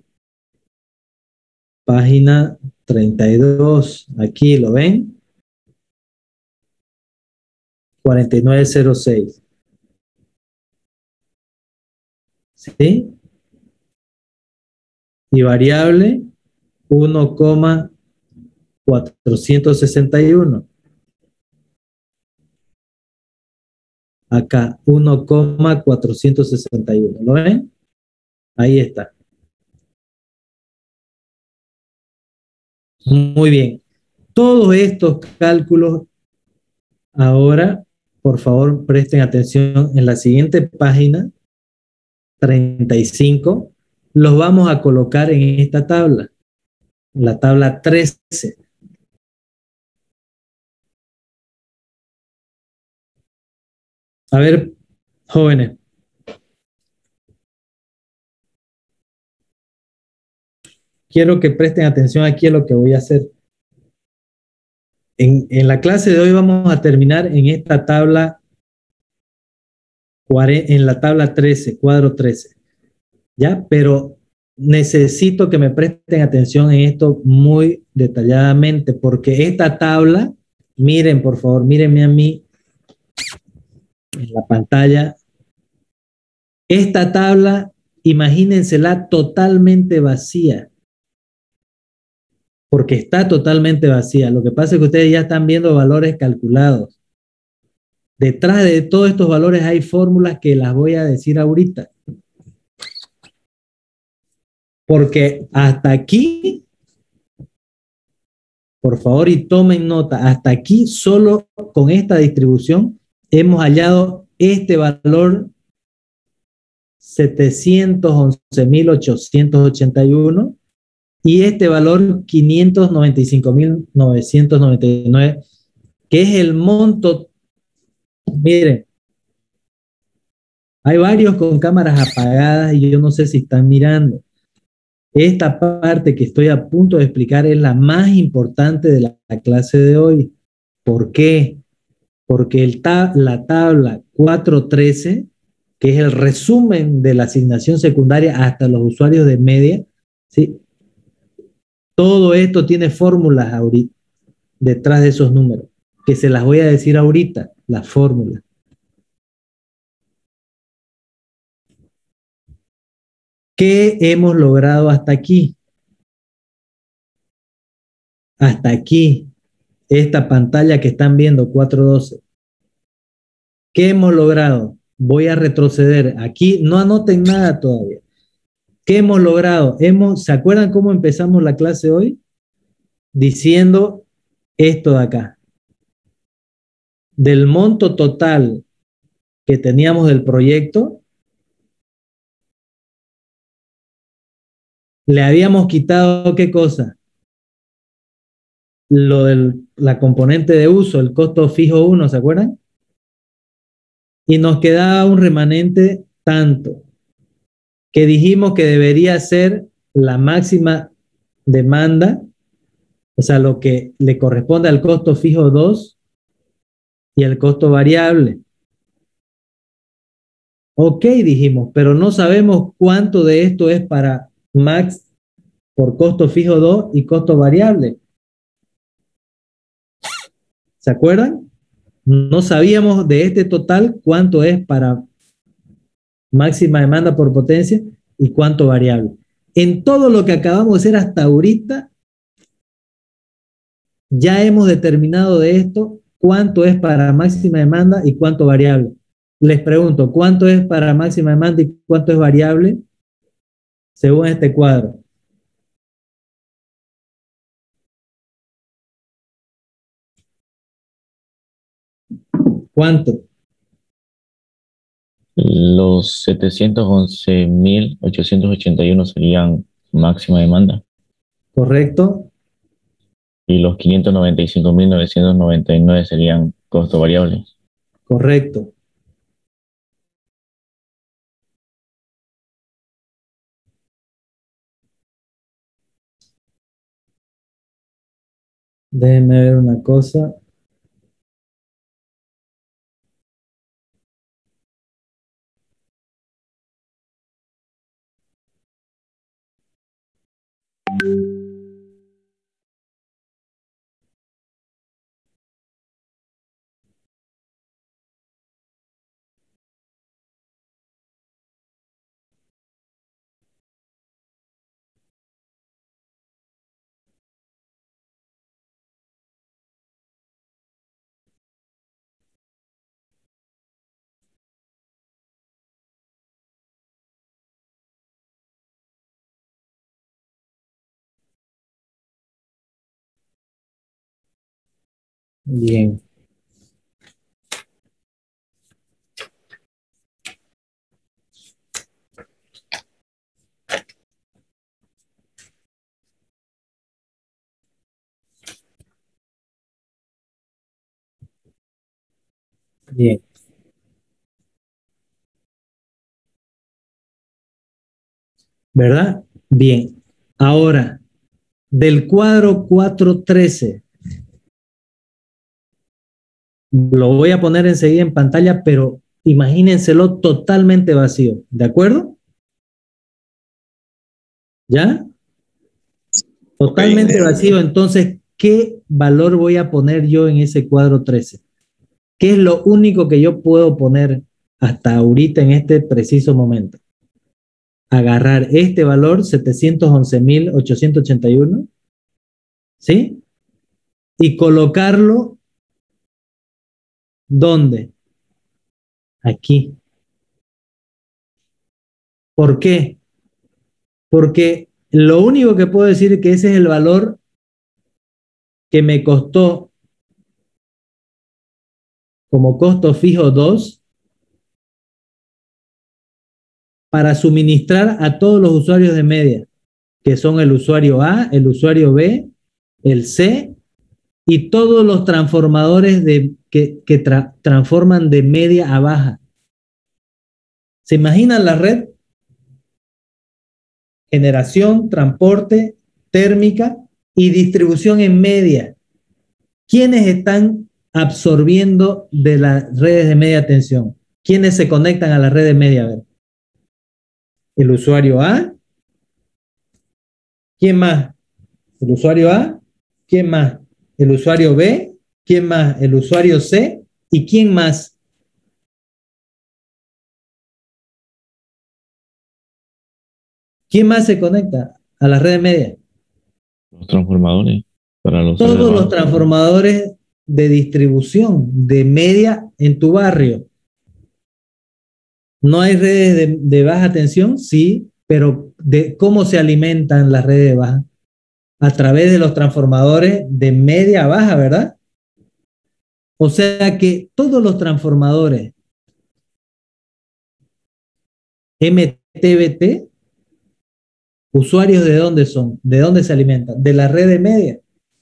Página treinta y dos, aquí lo ven. cuarenta y nueve cero seis. ¿Sí? Y variable uno coma cuatrocientos sesenta y uno. Acá, uno coma cuatrocientos sesenta y uno. ¿Lo ven? Ahí está. Muy bien. Todos estos cálculos, ahora, por favor, presten atención en la siguiente página, treinta y cinco, los vamos a colocar en esta tabla, la tabla trece. A ver, jóvenes. Quiero que presten atención aquí a lo que voy a hacer. En, en la clase de hoy vamos a terminar en esta tabla, en la tabla trece, cuadro trece. ¿Ya? Pero necesito que me presten atención en esto muy detalladamente, porque esta tabla, miren, por favor, mírenme a mí en la pantalla. Esta tabla, imagínensela totalmente vacía, porque está totalmente vacía. Lo que pasa es que ustedes ya están viendo valores calculados. Detrás de todos estos valores hay fórmulas que las voy a decir ahorita. Porque hasta aquí, por favor, y tomen nota, hasta aquí solo con esta distribución hemos hallado este valor setecientos once mil ochocientos ochenta y uno y este valor quinientos noventa y cinco mil novecientos noventa y nueve, que es el monto. Miren, hay varios con cámaras apagadas y yo no sé si están mirando. Esta parte que estoy a punto de explicar es la más importante de la, la clase de hoy. ¿Por qué? Porque el tab la tabla cuatro trece, que es el resumen de la asignación secundaria hasta los usuarios de media, ¿sí? Todo esto tiene fórmulas ahorita detrás de esos números, que se las voy a decir ahorita, las fórmulas. ¿Qué hemos logrado hasta aquí? Hasta aquí, esta pantalla que están viendo, cuatro doce. ¿Qué hemos logrado? Voy a retroceder. Aquí no anoten nada todavía. ¿Qué hemos logrado? Hemos, ¿se acuerdan cómo empezamos la clase hoy? Diciendo esto de acá. del monto total que teníamos del proyecto, le habíamos quitado ¿qué cosa? Lo de la componente de uso, el costo fijo uno, ¿se acuerdan? Y nos quedaba un remanente tanto, que dijimos que debería ser la máxima demanda, o sea, lo que le corresponde al costo fijo dos y el costo variable. Ok, dijimos, pero no sabemos cuánto de esto es para max por costo fijo dos y costo variable. ¿Se acuerdan? No sabíamos de este total cuánto es para máxima demanda por potencia y cuánto variable. En todo lo que acabamos de hacer hasta ahorita, ya hemos determinado de esto cuánto es para máxima demanda y cuánto variable. Les pregunto, ¿cuánto es para máxima demanda y cuánto es variable según este cuadro? ¿Cuánto? Los setecientos once mil ochocientos ochenta y uno serían máxima demanda ¿Correcto? y los quinientos noventa y cinco mil novecientos noventa y nueve serían costo variable. Correcto. Déjenme ver una cosa. Bien. Bien. ¿Verdad? Bien. Ahora, del cuadro cuatro trece, lo voy a poner enseguida en pantalla, pero imagínenselo totalmente vacío. ¿De acuerdo? ¿Ya? Totalmente vacío. Entonces, ¿qué valor voy a poner yo en ese cuadro trece? ¿Qué es lo único que yo puedo poner hasta ahorita en este preciso momento? Agarrar este valor, setecientos once mil ochocientos ochenta y uno, ¿sí? Y colocarlo, ¿dónde? Aquí. ¿Por qué? Porque lo único que puedo decir es que ese es el valor que me costó como costo fijo dos para suministrar a todos los usuarios de media, que son el usuario A, el usuario B, el C y todos los transformadores de, que, que tra, transforman de media a baja. ¿Se imaginan la red? Generación, transporte, térmica y distribución en media. ¿Quiénes están absorbiendo de las redes de media tensión? ¿Quiénes se conectan a la red de media? A ver. El usuario A. ¿Quién más? El usuario A. ¿Quién más? El usuario B. ¿Quién más? El usuario C. ¿Y quién más? ¿Quién más se conecta a la red de media? Los transformadores para los Todos elevados. los transformadores de distribución de media en tu barrio. ¿No hay redes de, de baja tensión? Sí, pero de ¿cómo se alimentan las redes de baja? A través de los transformadores de media a baja, ¿verdad? O sea que todos los transformadores M T B T, ¿usuarios de dónde son? ¿De dónde se alimentan? De la red de media.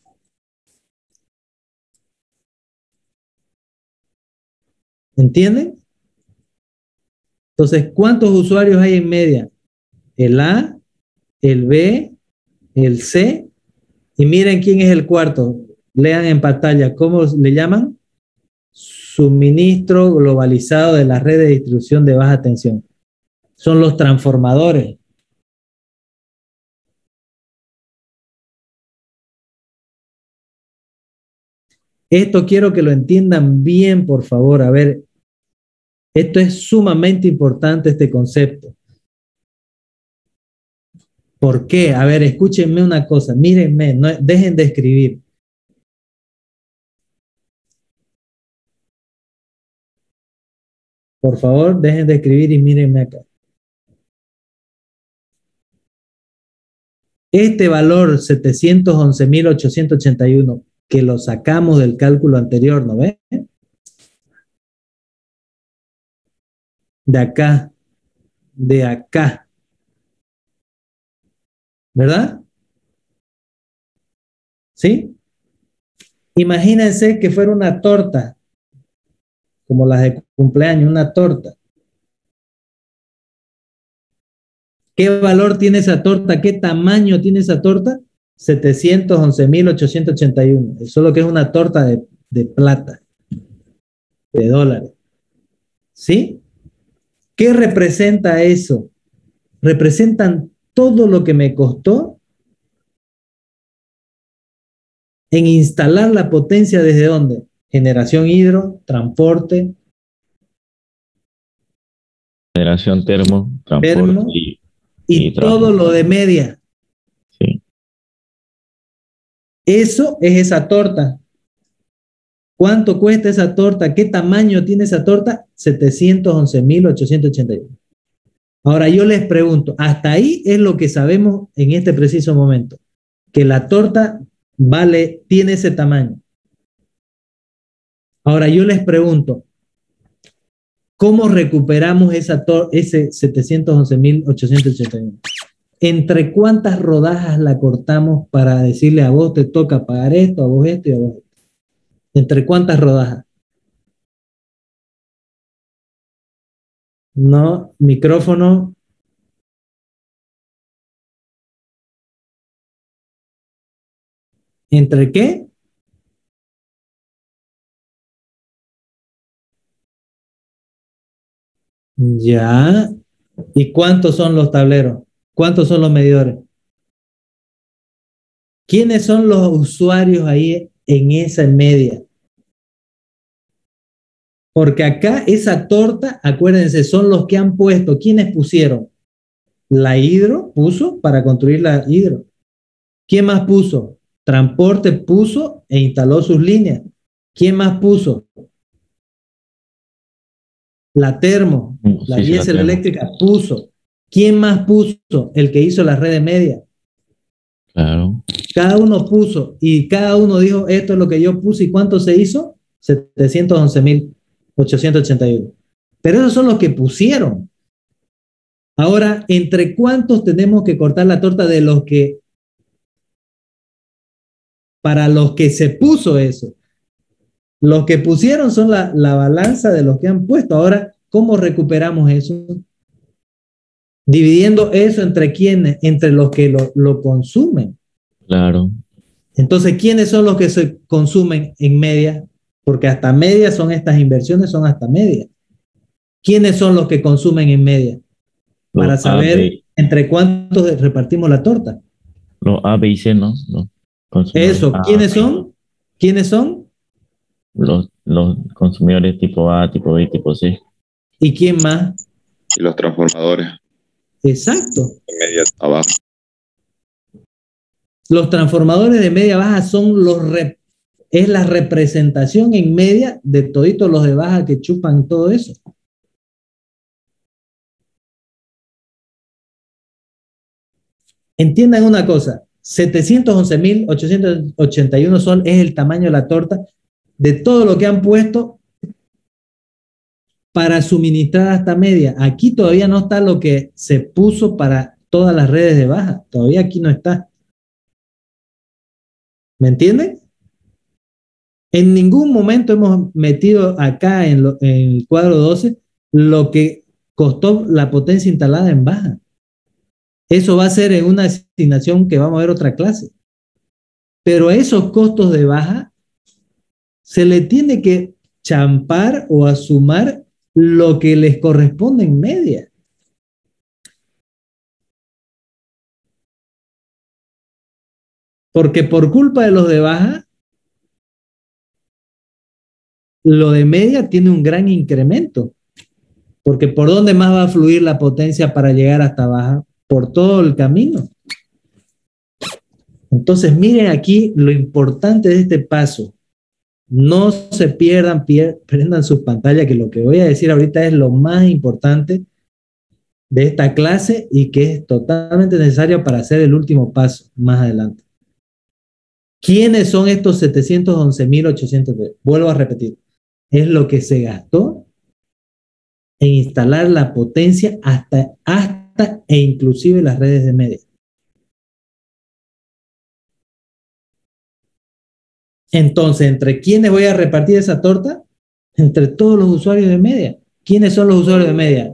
¿Entienden? Entonces, ¿cuántos usuarios hay en media? El A, el B, el C, y miren quién es el cuarto. Lean en pantalla, ¿cómo le llaman? Suministro globalizado de la red de distribución de baja tensión. Son los transformadores. Esto quiero que lo entiendan bien, por favor. A ver, esto es sumamente importante, este concepto. ¿Por qué? A ver, escúchenme una cosa, mírenme, no, dejen de escribir. Por favor, dejen de escribir y mírenme acá. Este valor setecientos once mil ochocientos ochenta y uno, que lo sacamos del cálculo anterior, ¿no ven? De acá, de acá. ¿Verdad? ¿Sí? Imagínense que fuera una torta, como las de cumpleaños, una torta. ¿Qué valor tiene esa torta? ¿Qué tamaño tiene esa torta? setecientos once mil ochocientos ochenta y uno. Eso es lo que es una torta de, de plata, de dólares. ¿Sí? ¿Qué representa eso? Representan todo lo que me costó en instalar la potencia. ¿Desde dónde? Generación hidro, transporte. Generación termo, transporte termo y, y, y todo lo de media. Sí. Eso es esa torta. ¿Cuánto cuesta esa torta? ¿Qué tamaño tiene esa torta? setecientos once mil ochocientos ochenta y uno. Ahora yo les pregunto, hasta ahí es lo que sabemos en este preciso momento, que la torta vale, tiene ese tamaño. Ahora yo les pregunto, ¿cómo recuperamos esa ese setecientos once mil ochocientos ochenta y uno? ¿Entre cuántas rodajas la cortamos para decirle a vos te toca pagar esto, a vos esto y a vos esto? ¿Entre cuántas rodajas? No, micrófono. ¿Entre qué? Ya. ¿Y cuántos son los tableros? ¿Cuántos son los medidores? ¿Quiénes son los usuarios ahí en esa media? Porque acá esa torta, acuérdense, son los que han puesto. ¿Quiénes pusieron? La hidro puso para construir la hidro. ¿Quién más puso? Transporte puso e instaló sus líneas. ¿Quién más puso? La termo, la Sí, sí, diésel la termo. eléctrica puso. ¿Quién más puso? El que hizo la red de media. Claro. Cada uno puso y cada uno dijo, esto es lo que yo puse. ¿Y cuánto se hizo? setecientos once mil ochocientos ochenta y uno. Pero esos son los que pusieron. Ahora, ¿entre cuántos tenemos que cortar la torta de los que, para los que se puso eso? Los que pusieron son la, la balanza de los que han puesto. Ahora, ¿cómo recuperamos eso? Dividiendo eso entre quiénes, entre los que lo, lo consumen. Claro. Entonces, ¿quiénes son los que se consumen en media? Porque hasta media son estas inversiones, son hasta media. ¿Quiénes son los que consumen en media? Para Los saber A, B, entre cuántos repartimos la torta. los A, B y C, ¿no? Los consumidores Eso, A, ¿quiénes B. son? ¿Quiénes son? Los, los consumidores tipo A, tipo B, tipo C. ¿Y quién más? Y los transformadores Exacto. de media abajo. Los transformadores de media baja son los rep es la representación en media de toditos los de baja que chupan todo eso. Entiendan una cosa, setecientos once mil ochocientos ochenta y uno sol es el tamaño de la torta de todo lo que han puesto para suministrar hasta media. Aquí todavía no está lo que se puso para todas las redes de baja. Todavía aquí no está. ¿Me entienden? En ningún momento hemos metido acá en, lo, en el cuadro doce lo que costó la potencia instalada en baja. Eso va a ser en una asignación que vamos a ver otra clase. Pero a esos costos de baja se le tiene que champar o asumar lo que les corresponde en media. Porque por culpa de los de baja, lo de media tiene un gran incremento. Porque ¿por dónde más va a fluir la potencia para llegar hasta baja? Por todo el camino. Entonces, miren aquí lo importante de este paso. No se pierdan, pier prendan sus pantallas, que lo que voy a decir ahorita es lo más importante de esta clase y que es totalmente necesario para hacer el último paso más adelante. ¿Quiénes son estos setecientos once mil ochocientos? Vuelvo a repetir. Es lo que se gastó en instalar la potencia hasta, hasta e inclusive las redes de media. Entonces, ¿entre quiénes voy a repartir esa torta? Entre todos los usuarios de media. ¿Quiénes son los usuarios de media?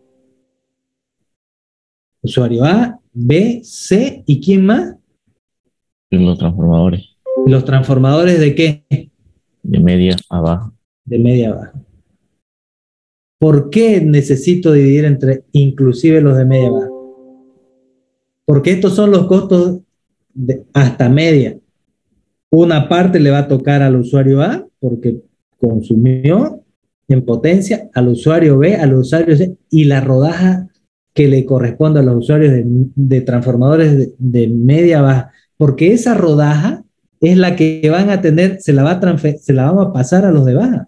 Usuario A, B, C, ¿y quién más? Los transformadores. ¿Los transformadores de qué? De media a baja. De media a baja. ¿Por qué necesito dividir entre inclusive los de media a baja? Porque estos son los costos de hasta media. Una parte le va a tocar al usuario A porque consumió en potencia, al usuario B, al usuario C, y la rodaja que le corresponde a los usuarios de, de transformadores de, de media baja, porque esa rodaja es la que van a tener, se la, va a transfer, se la vamos a pasar a los de baja,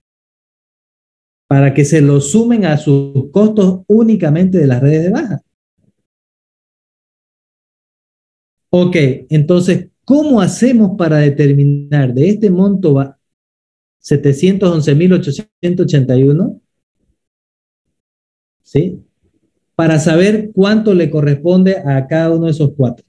para que se lo sumen a sus costos únicamente de las redes de baja. Ok, entonces, ¿cómo hacemos para determinar de este monto setecientos once mil ochocientos ochenta y uno? ¿Sí? Para saber cuánto le corresponde a cada uno de esos cuatro.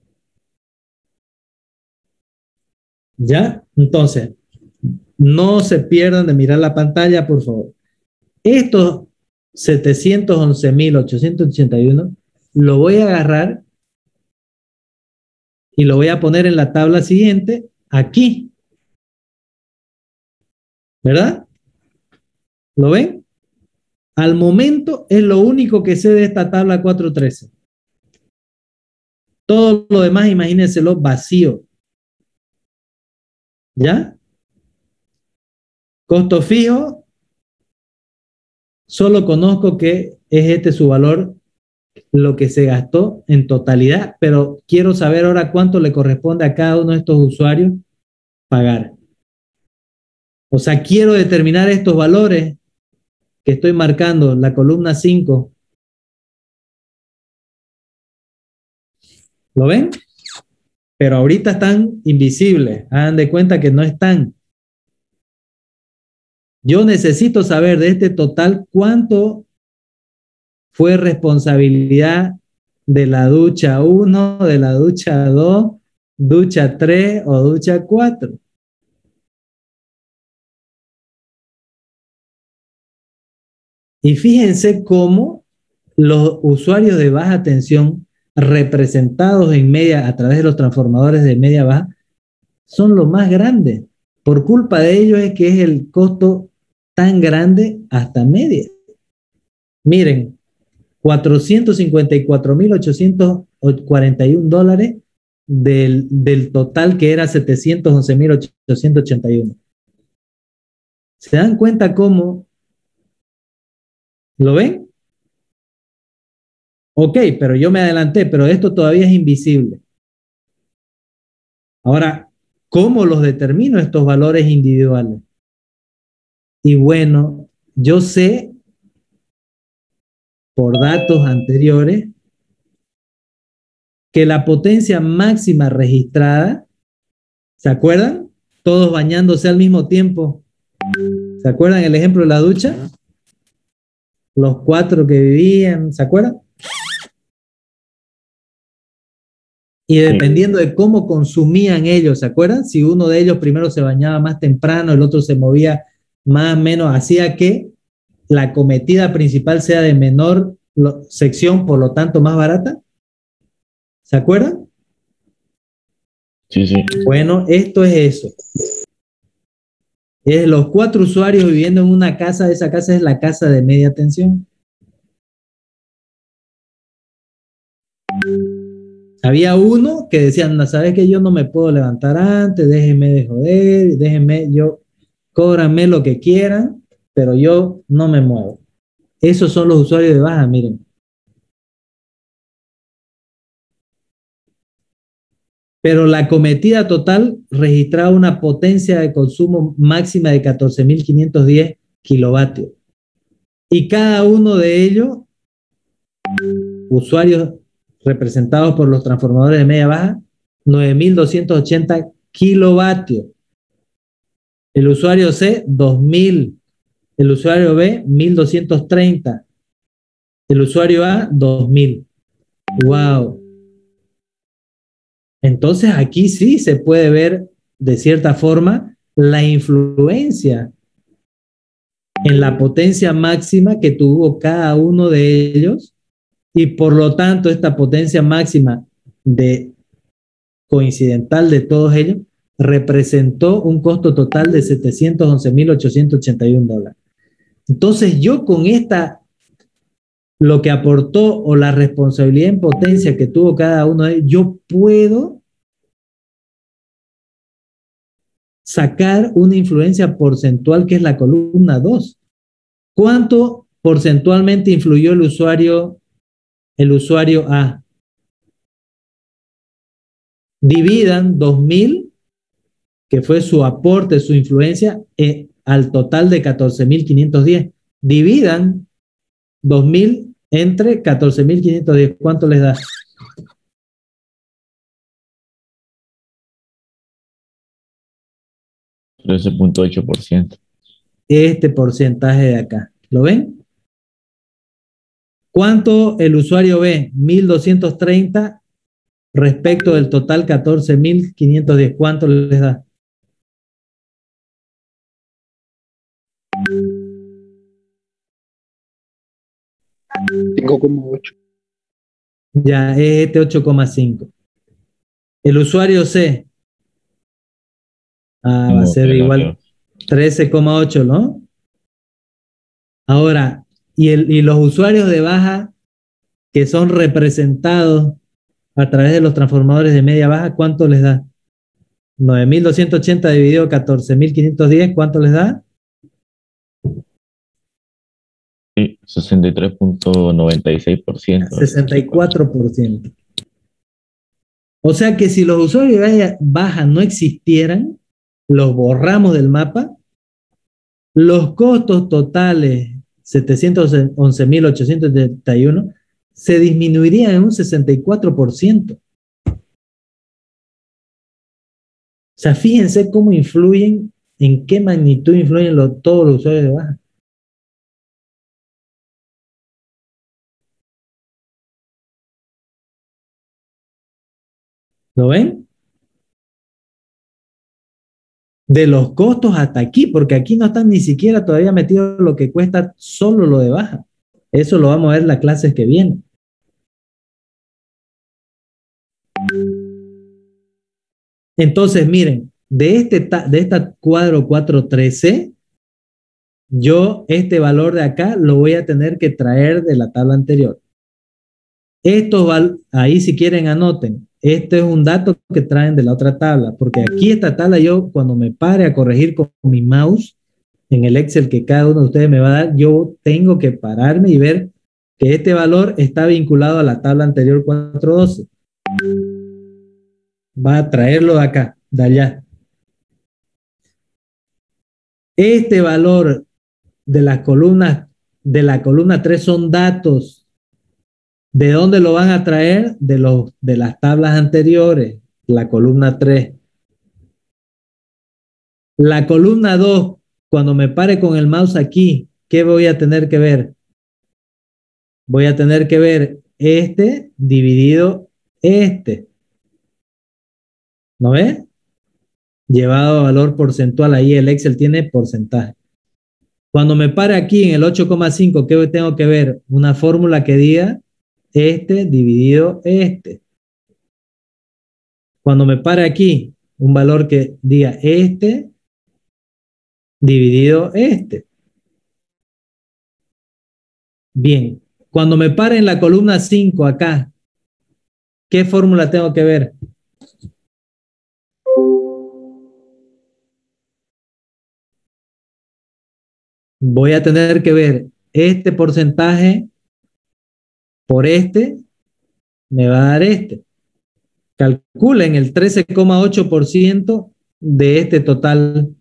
¿Ya? Entonces, no se pierdan de mirar la pantalla, por favor. Estos setecientos once mil ochocientos ochenta y uno lo voy a agarrar y lo voy a poner en la tabla siguiente, aquí. ¿Verdad? ¿Lo ven? Al momento es lo único que sé de esta tabla cuatro trece. Todo lo demás, imagínenselo vacío. ¿Ya? Costo fijo, solo conozco que es este su valor, lo que se gastó en totalidad, pero quiero saber ahora cuánto le corresponde a cada uno de estos usuarios pagar. O sea, quiero determinar estos valores que estoy marcando, la columna cinco. ¿Lo ven? Pero ahorita están invisibles. Hagan de cuenta que no están. Yo necesito saber de este total cuánto fue responsabilidad de la ducha uno, de la ducha dos, ducha tres o ducha cuatro. Y fíjense cómo los usuarios de baja tensión representados en media a través de los transformadores de media baja son los más grandes. Por culpa de ellos es que es el costo tan grande hasta media. Miren, cuatrocientos cincuenta y cuatro mil ochocientos cuarenta y uno dólares del, del total que era setecientos once mil ochocientos ochenta y uno. ¿Se dan cuenta cómo? ¿Lo ven? Ok, pero yo me adelanté, pero esto todavía es invisible. Ahora, ¿cómo los determino estos valores individuales? Y bueno, yo sé por datos anteriores que la potencia máxima registrada, ¿se acuerdan? todos bañándose al mismo tiempo. ¿Se acuerdan el ejemplo de la ducha? Los cuatro que vivían, ¿se acuerdan? Y dependiendo de cómo consumían ellos, ¿se acuerdan? Si uno de ellos primero se bañaba más temprano, el otro se movía más o menos, hacía que la cometida principal sea de menor sección, por lo tanto más barata. ¿Se acuerdan? Sí, sí. Bueno, esto es eso. Es los cuatro usuarios viviendo en una casa, esa casa es la casa de media tensión. Había uno que decía, no, ¿sabes que yo no me puedo levantar antes? Déjenme de joder, déjenme, yo, cóbranme lo que quieran, pero yo no me muevo. Esos son los usuarios de baja, miren. Pero la cometida total registraba una potencia de consumo máxima de catorce mil quinientos diez kilovatios. Y cada uno de ellos, usuarios representados por los transformadores de media baja, nueve mil doscientos ochenta kilovatios. El usuario C, dos mil. El usuario B, mil doscientos treinta. El usuario A, dos mil. ¡Wow! Entonces aquí sí se puede ver de cierta forma la influencia en la potencia máxima que tuvo cada uno de ellos y por lo tanto esta potencia máxima de coincidental de todos ellos representó un costo total de setecientos once mil ochocientos ochenta y uno dólares. Entonces yo con esta, lo que aportó o la responsabilidad en potencia que tuvo cada uno de ellos, yo puedo sacar una influencia porcentual que es la columna dos. ¿Cuánto porcentualmente influyó el usuario, el usuario A? Dividan dos mil, que fue su aporte, su influencia, eh, al total de catorce mil quinientos diez. Dividan dos mil entre catorce mil quinientos diez. ¿Cuánto les da? trece punto ocho por ciento. Este porcentaje de acá. ¿Lo ven? ¿Cuánto el usuario B? mil doscientos treinta respecto del total catorce mil quinientos diez. ¿Cuánto les da? cinco coma ocho. Ya, es este ocho coma cinco. El usuario C. Ah, va a ser igual trece coma ocho, ¿no? Ahora, y, el, y los usuarios de baja que son representados a través de los transformadores de media baja, ¿cuánto les da? nueve mil doscientos ochenta dividido catorce mil quinientos diez, ¿cuánto les da? Sí, sesenta y tres punto noventa y seis por ciento. sesenta y cuatro por ciento. O sea que si los usuarios de baja no existieran, los borramos del mapa, los costos totales, setecientos once mil ochocientos setenta y uno, se disminuirían en un sesenta y cuatro por ciento. O sea, fíjense cómo influyen, en qué magnitud influyen los, todos los usuarios de baja. ¿Lo ven? De los costos hasta aquí, porque aquí no están ni siquiera todavía metidos lo que cuesta solo lo de baja. Eso lo vamos a ver en las clases que vienen. Entonces, miren, de este de esta cuadro cuatro trece, yo este valor de acá lo voy a tener que traer de la tabla anterior. Estos, ahí si quieren anoten, este es un dato que traen de la otra tabla, porque aquí esta tabla yo cuando me pare a corregir con mi mouse en el Excel que cada uno de ustedes me va a dar, yo tengo que pararme y ver que este valor está vinculado a la tabla anterior cuatro doce. Va a traerlo de acá, de allá. Este valor de las columnas, de la columna tres son datos. ¿De dónde lo van a traer? De, los, de las tablas anteriores, la columna tres. La columna dos, cuando me pare con el mouse aquí, ¿qué voy a tener que ver? Voy a tener que ver este dividido este. ¿No ves? Llevado a valor porcentual, ahí el Excel tiene porcentaje. Cuando me pare aquí en el ocho coma cinco, ¿qué tengo que ver? Una fórmula que diga este dividido este. Cuando me pare aquí, un valor que diga este dividido este. Bien, cuando me pare en la columna cinco acá, ¿qué fórmula tengo que ver? Voy a tener que ver este porcentaje por este, me va a dar este. Calculen el trece coma ocho por ciento de este total.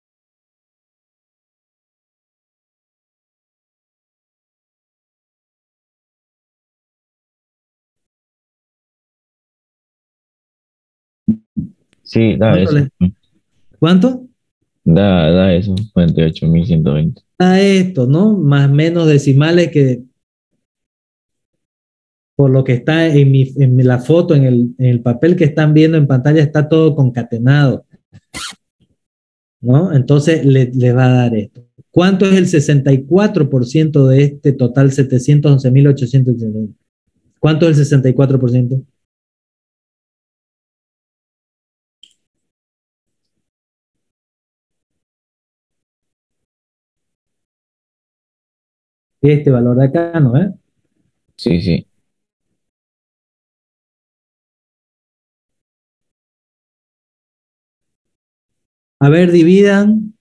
Sí, da ¿Cuánto? eso. le- ¿Cuánto? Da, da eso, cuarenta y ocho mil ciento veinte. A esto, ¿no? Más o menos decimales que por lo que está en, mi, en la foto, en el, en el papel que están viendo en pantalla, está todo concatenado, ¿no? Entonces le, le va a dar esto. ¿Cuánto es el sesenta y cuatro por ciento de este total setecientos once mil ochocientos ochenta y uno? ¿Cuánto es el sesenta y cuatro por ciento? Este valor de acá, ¿no? ¿Eh? Sí, sí. A ver, dividan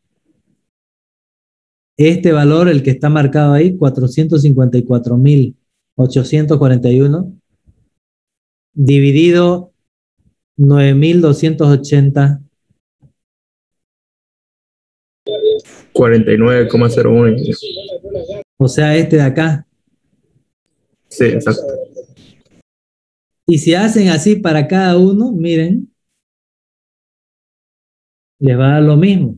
este valor, el que está marcado ahí, cuatrocientos cincuenta y cuatro mil ochocientos cuarenta y uno, dividido nueve mil doscientos ochenta. cuarenta y nueve coma cero uno. O sea, este de acá. Sí, exacto. Y si hacen así para cada uno, miren, les va a dar lo mismo.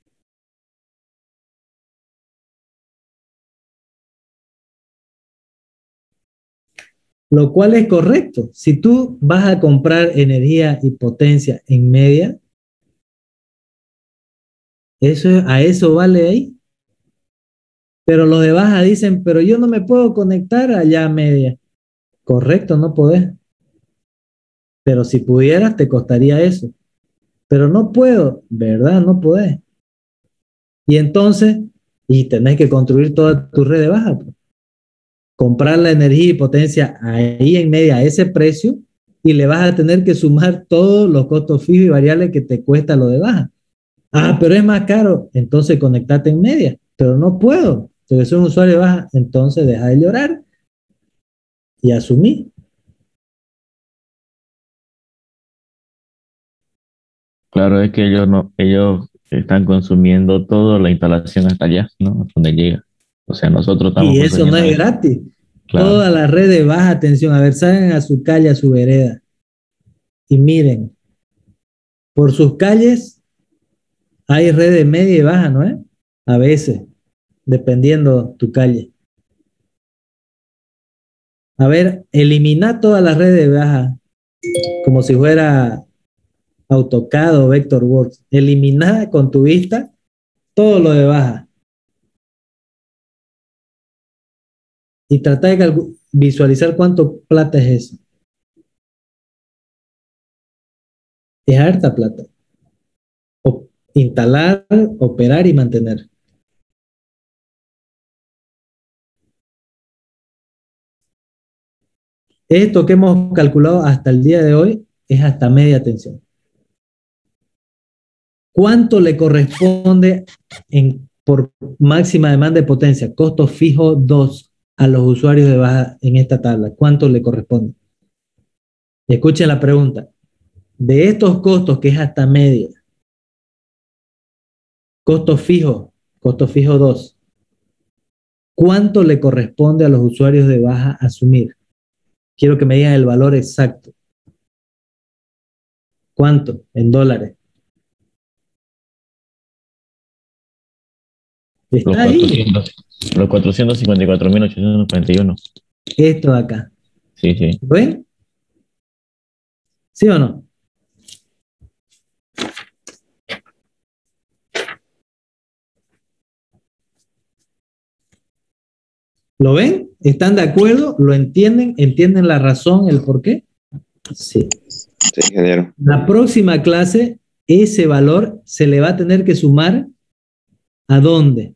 Lo cual es correcto. Si tú vas a comprar energía y potencia en media, eso, a eso vale ahí. Pero los de baja dicen, pero yo no me puedo conectar allá a media. Correcto, no podés. Pero si pudieras, te costaría eso. Pero no puedo, ¿verdad? No podés. Y entonces, y tenés que construir toda tu red de baja, pues. Comprar la energía y potencia ahí en media a ese precio y le vas a tener que sumar todos los costos fijos y variables que te cuesta lo de baja. Ah, pero es más caro, entonces conectate en media. Pero no puedo, porque soy un usuario de baja, entonces deja de llorar y asumí. Claro, es que ellos no, ellos están consumiendo toda la instalación hasta allá, ¿no? Donde llega. O sea, nosotros estamos Y eso no consumiendo es eso. gratis. Claro. Toda la red de baja tensión, a ver, salgan a su calle, a su vereda y miren, por sus calles hay red de media y baja, ¿no es? A veces, dependiendo tu calle. A ver, elimina toda la red de baja, como si fuera AutoCAD o Vectorworks. Elimina con tu vista todo lo de baja. Y trata de visualizar cuánto plata es eso. Es harta plata. O instalar, operar y mantener. Esto que hemos calculado hasta el día de hoy es hasta media tensión. ¿Cuánto le corresponde en, por máxima demanda de potencia? Costo fijo dos a los usuarios de baja en esta tabla. ¿Cuánto le corresponde? Escuchen la pregunta. De estos costos, que es hasta media, costo fijo, costo fijo dos, ¿cuánto le corresponde a los usuarios de baja asumir? Quiero que me digan el valor exacto. ¿Cuánto? En dólares. Los Está ahí, cuatrocientos, los cuatrocientos cincuenta y cuatro mil ochocientos cuarenta y uno. esto de acá. Sí, sí. ¿Ven? ¿Sí o no? ¿Lo ven? ¿Están de acuerdo? ¿Lo entienden? ¿Entienden la razón, el por qué? Sí. Sí, ingeniero. La próxima clase, ese valor se le va a tener que sumar ¿a dónde?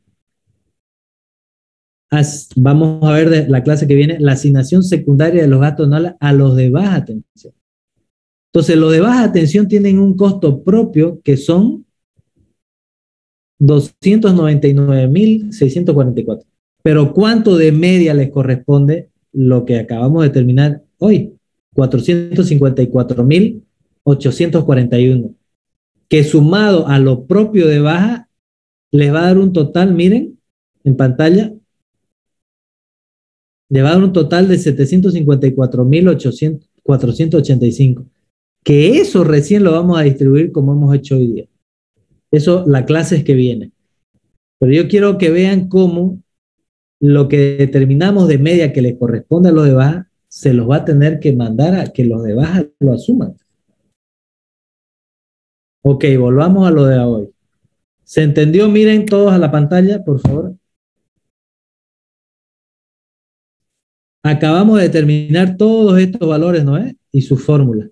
As, vamos a ver de la clase que viene, la asignación secundaria de los gastos anuales a los de baja tensión. Entonces, los de baja tensión tienen un costo propio que son doscientos noventa y nueve mil seiscientos cuarenta y cuatro. Pero ¿cuánto de media les corresponde lo que acabamos de terminar hoy? cuatrocientos cincuenta y cuatro mil ochocientos cuarenta y uno. Que sumado a lo propio de baja, les va a dar un total, miren, en pantalla, le va a dar un total de setecientos cincuenta y cuatro mil cuatrocientos ochenta y cinco. Que eso recién lo vamos a distribuir como hemos hecho hoy día. Eso, la clase es que viene. Pero yo quiero que vean cómo lo que determinamos de media que le corresponde a los de baja, se los va a tener que mandar a que los de baja lo asuman. Ok, volvamos a lo de hoy. ¿Se entendió? Miren todos a la pantalla, por favor. Acabamos de determinar todos estos valores, ¿no es? Y su fórmula.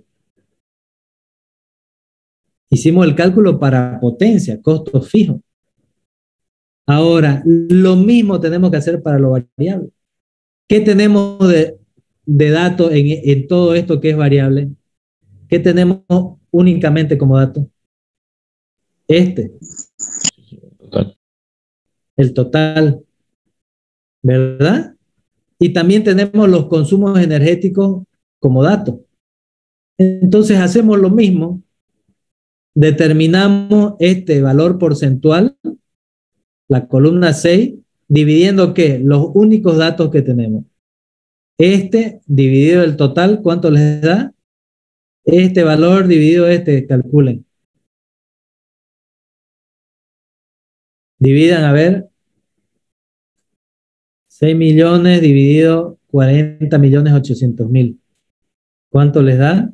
Hicimos el cálculo para potencia, costo fijo. Ahora, lo mismo tenemos que hacer para lo variable. ¿Qué tenemos de, de datos en, en todo esto que es variable? ¿Qué tenemos únicamente como dato? Este. Total. El total. ¿Verdad? Y también tenemos los consumos energéticos como dato. Entonces hacemos lo mismo. Determinamos este valor porcentual, la columna seis, dividiendo ¿qué? Los únicos datos que tenemos. Este dividido el total, ¿cuánto les da? Este valor dividido este, calculen. Dividan, a ver. seis millones dividido cuarenta millones ochocientos mil. ¿Cuánto les da?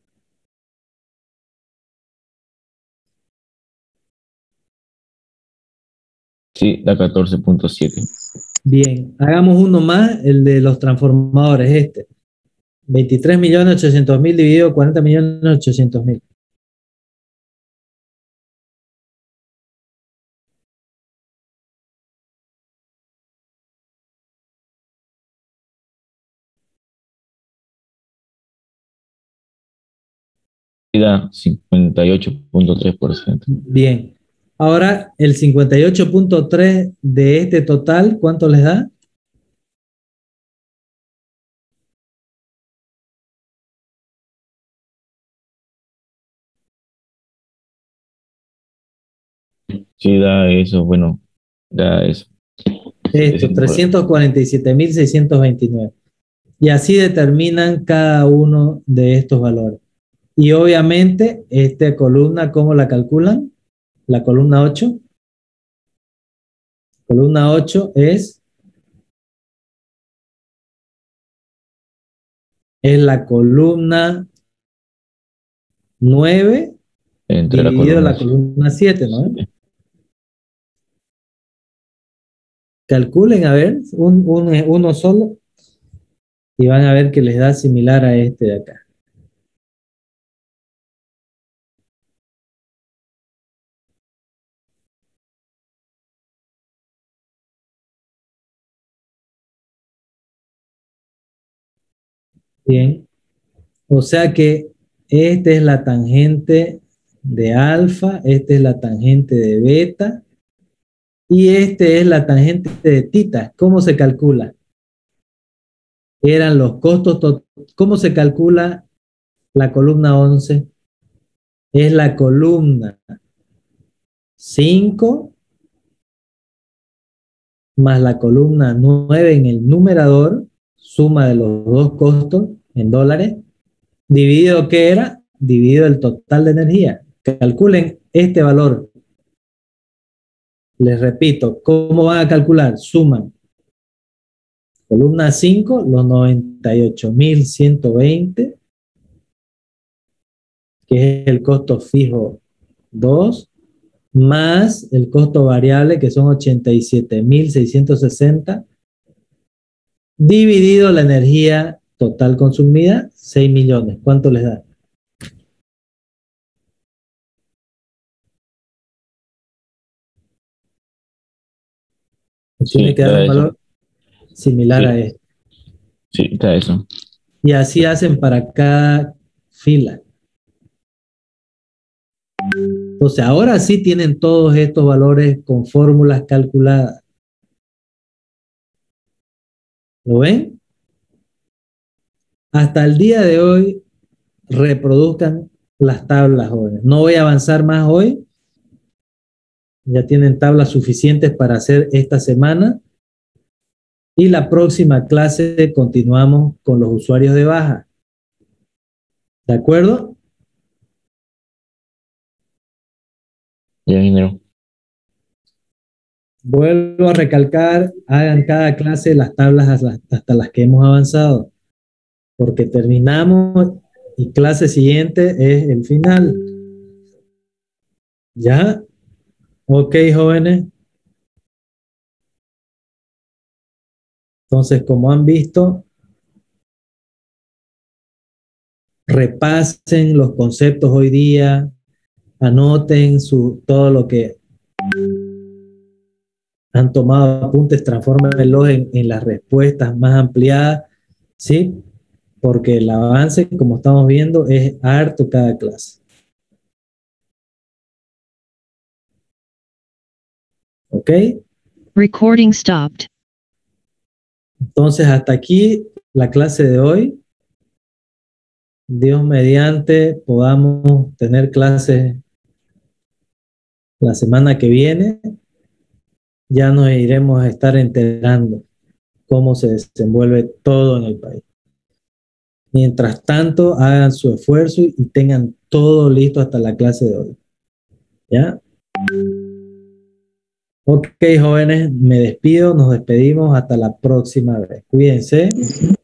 Sí, da catorce punto siete. Bien, hagamos uno más, el de los transformadores, este. veintitrés millones ochocientos mil dividido cuarenta millones ochocientos mil. Da cincuenta y ocho punto tres por ciento. Bien. Ahora, el cincuenta y ocho punto tres de este total, ¿cuánto les da? Sí, da eso, bueno, da eso. Esto, trescientos cuarenta y siete mil seiscientos veintinueve. Y así determinan cada uno de estos valores. Y obviamente, esta columna, ¿cómo la calculan? La columna ocho. Columna ocho es, es la columna nueve Entre la dividido columna la columna siete, ¿no? siete. Calculen, a ver, un, un, uno solo y van a ver que les da similar a este de acá. Bien, o sea que esta es la tangente de alfa, esta es la tangente de beta y este es la tangente de tita. ¿Cómo se calcula? Eran los costos, ¿cómo se calcula la columna once? Es la columna cinco más la columna nueve en el numerador, suma de los dos costos en dólares, dividido, ¿qué era? Dividido el total de energía. Calculen este valor. Les repito, ¿cómo van a calcular? Suman. Columna cinco, los noventa y ocho mil ciento veinte, que es el costo fijo dos, más el costo variable, que son ochenta y siete mil seiscientos sesenta, dividido la energía total consumida, seis millones. ¿Cuánto les da? Tiene Sí, que dar da un eso. valor similar Sí. a esto. Sí, da eso. Y así hacen para cada fila. Entonces, ahora sí tienen todos estos valores con fórmulas calculadas. ¿Lo ven? Hasta el día de hoy, reproduzcan las tablas, jóvenes. No voy a avanzar más hoy. Ya tienen tablas suficientes para hacer esta semana. Y la próxima clase continuamos con los usuarios de baja. ¿De acuerdo? Ya, ingeniero. Vuelvo a recalcar, hagan cada clase las tablas hasta, hasta las que hemos avanzado, porque terminamos y clase siguiente es el final. ¿Ya? Ok, jóvenes. Entonces, como han visto, repasen los conceptos hoy día, anoten su, todo lo que han tomado apuntes, transfórmenlos en, en las respuestas más ampliadas, ¿sí? Porque el avance, como estamos viendo, es harto cada clase. ¿Ok? Recording stopped. Entonces, hasta aquí la clase de hoy. Dios mediante, podamos tener clases la semana que viene. Ya nos iremos a estar enterando cómo se desenvuelve todo en el país. Mientras tanto, hagan su esfuerzo y tengan todo listo hasta la clase de hoy. ¿Ya? Ok, jóvenes, me despido, nos despedimos hasta la próxima vez. Cuídense.